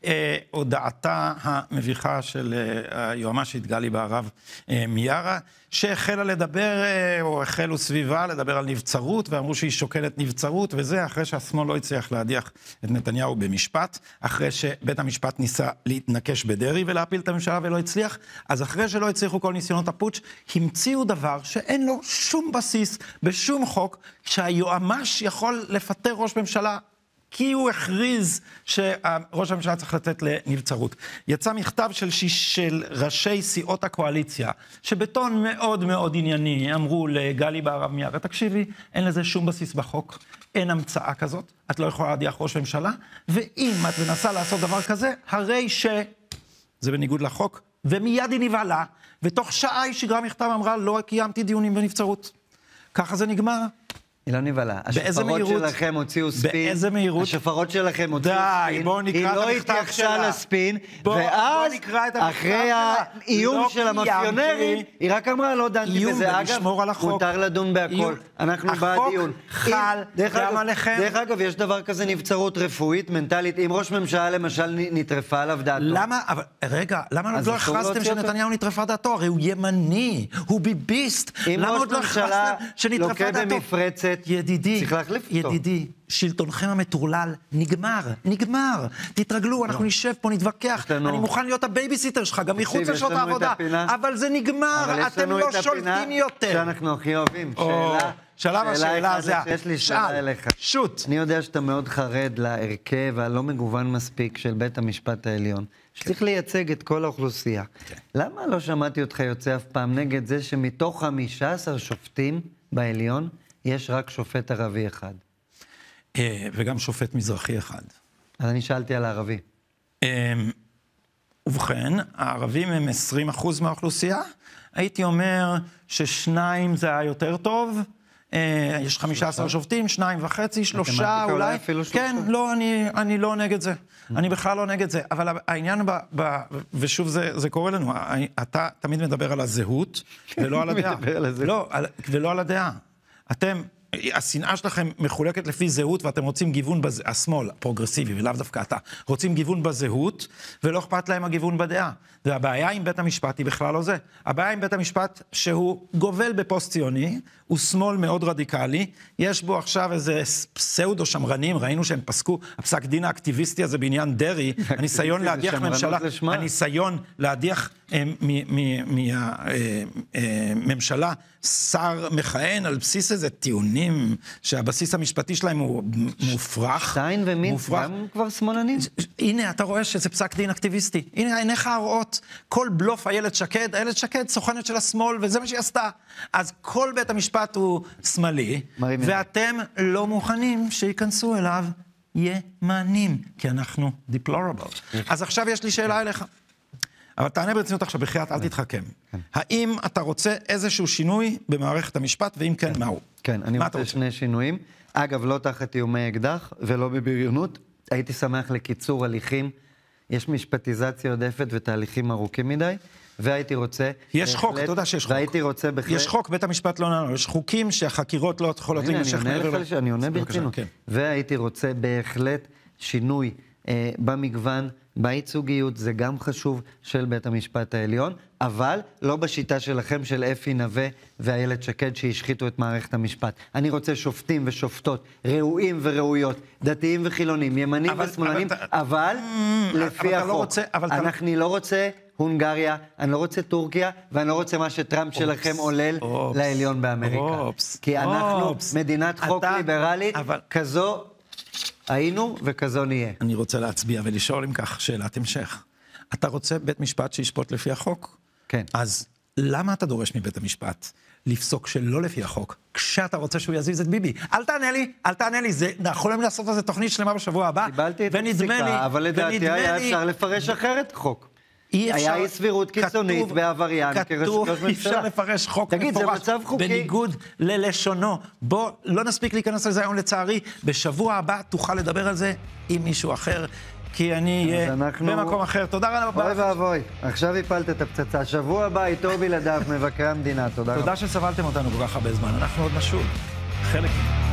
הודעתה המביכה של היועמ"שית גלי בהרב מיארה, שהחלה לדבר, או החלו סביבה לדבר על נבצרות, ואמרו שהיא שוקלת נבצרות, וזה אחרי שהשמאל לא הצליח להדיח את נתניהו במשפט, אחרי שבית המשפט ניסה להתנקש בדרי ולהפיל את הממשלה ולא הצליח, אז אחרי שלא הצליחו כל ניסיונות הפוטש, המציאו דבר שאין לו שום בסיס בשום חוק, שהיועמ"ש יכול לפטר ראש ממשלה, כי הוא הכריז שראש הממשלה צריך לתת לנבצרות. יצא מכתב של, שיש, של ראשי סיעות הקואליציה, שבטון מאוד מאוד ענייני אמרו לגלי בהרב מיארה, תקשיבי, אין לזה שום בסיס בחוק, אין המצאה כזאת, את לא יכולה להדיח ראש ממשלה, ואם את מנסה לעשות דבר כזה, הרי שזה בניגוד לחוק, ומיד היא נבהלה, ותוך שעה היא שגרה מכתב אמרה, לא קיימתי דיונים בנבצרות. ככה זה נגמר. היא לא נבלה. השפרות שלכם הוציאו ספין. באיזה מהירות? השפרות שלכם הוציאו ספין. די, בואו נקרא את המכתב שלה. היא לא התייחסה לספין, ואז, אחרי האיום של המאפיונרים, היא רק אמרה, לא דנתי בזה. אגב, מותר לדון בהכל. אנחנו בדיון. חל, גם עליכם. דרך אגב, יש דבר כזה נבצרות רפואית, מנטלית. אם ראש ממשלה למשל נטרפה עליו דעתו. למה, רגע, למה לא הכרזתם שנתניהו נטרפה דעתו? הרי הוא ימני, הוא ביביסט. למה עוד לא הכרזתם שנטרפה דעתו? ידידי, צריך להחליף אותו. ידידי, שלטונכם המטורלל נגמר, נגמר. תתרגלו, אנחנו נשב פה, נתווכח. אני מוכן להיות הבייביסיטר שלך, גם מחוץ לשעות העבודה. אבל זה נגמר, אתם לא שולטים יותר. שאנחנו הכי אוהבים. שאלה, שלב השאלה זה. יש לי שאלה אליך. שוט. אני יודע שאתה מאוד חרד להרכב הלא מגוון מספיק של בית המשפט העליון, שצריך לייצג את כל האוכלוסייה. למה לא שמעתי אותך יוצא אף פעם נגד זה שמתוך חמישה עשר שופטים בעליון, יש רק שופט ערבי אחד? וגם שופט מזרחי אחד. אז אני שאלתי על הערבי. ובכן, הערבים הם עשרים אחוז מהאוכלוסייה. הייתי אומר ששניים זה היה יותר טוב. יש חמישה עשר שופטים, שניים וחצי, שלושה אולי. כן, לא, אני לא נגד זה. אני בכלל לא נגד זה. אבל העניין, ושוב זה קורה לנו, אתה תמיד מדבר על הזהות, ולא על הדעה. לא, ולא על הדעה. אתם, השנאה שלכם מחולקת לפי זהות, ואתם רוצים גיוון, בז... השמאל, הפרוגרסיבי, ולאו דווקא אתה, רוצים גיוון בזהות, ולא אכפת להם הגיוון בדעה. והבעיה עם בית המשפט היא בכלל לא זה. הבעיה עם בית המשפט שהוא גובל בפוסט-ציוני, הוא שמאל מאוד רדיקלי, יש בו עכשיו איזה פסאודו שמרנים, ראינו שהם פסקו, הפסק דין האקטיביסטי הזה בעניין דרי, הניסיון להדיח ממשלה, הניסיון להדיח מממשלה שר מכהן על בסיס איזה טיעונים, שהבסיס המשפטי שלהם הוא מופרך. שטיין ומין, גם כבר שמאלנים. הנה, אתה רואה שזה פסק דין אקטיביסטי. הנה, עיניך הרואות, כל בלוף איילת שקד, איילת שקד סוכנת של השמאל, וזה מה שהיא עשתה. אז כל בית המשפט הוא שמאלי, ואתם לא מוכנים שיכנסו אליו ימנים, כי אנחנו deplorable. אז עכשיו יש לי שאלה אליך. אבל תענה ברצינות עכשיו, בחייאת, אל תתחכם. האם אתה רוצה איזשהו שינוי במערכת המשפט, ואם כן, מהו? כן, אני רוצה שני שינויים. אגב, לא תחת איומי אקדח ולא בבריונות. הייתי שמח לקיצור הליכים. יש משפטיזציה עודפת ותהליכים ארוכים מדי, והייתי רוצה... יש חוק, אתה יודע שיש חוק. והייתי רוצה בכלל... יש חוק, בית המשפט לא נענו, יש חוקים שהחקירות לא יכולות להימשך מעבר. אני עונה ברצינות. והייתי רוצה בהחלט שינוי במגוון, בייצוגיות, זה גם חשוב, של בית המשפט העליון, אבל לא בשיטה שלכם של אפי נווה ואיילת שקד שהשחיתו את מערכת המשפט. אני רוצה שופטים ושופטות, ראויים וראויות, דתיים וחילונים, ימנים ושמאלנים, אבל לפי החוק. אני לא רוצה הונגריה, אני לא רוצה טורקיה, ואני לא רוצה מה שטראמפ שלכם עולל לעליון באמריקה. כי אנחנו מדינת חוק ליברלית, כזו היינו וכזו נהיה. אני רוצה להצביע ולשאול אם כך שאלת המשך. אתה רוצה בית משפט שישפוט לפי החוק? כן. אז למה אתה דורש מבית המשפט לפסוק שלא לפי החוק, כשאתה רוצה שהוא יזיז את ביבי? אל תענה לי, אל תענה לי, זה, אנחנו יכולים לעשות איזה תוכנית שלמה בשבוע הבא. קיבלתי את הפסיקה, אבל לדעתי היה אפשר לפרש אחרת חוק. היה אי סבירות קיצונית בעבריין כתוב, אי אפשר לפרש חוק מפורש בניגוד ללשונו. בוא, לא נספיק להיכנס לזה היום לצערי, בשבוע הבא תוכל לדבר על זה עם מישהו אחר, כי אני אהיה במקום אחר. תודה רבה. אוי ואבוי, עכשיו הפלת את הפצצה. שבוע הבא איתו בלעדיו מבקרי המדינה. תודה רבה. תודה שסבלתם אותנו כל כך הרבה זמן, אנחנו עוד נשוב. חלק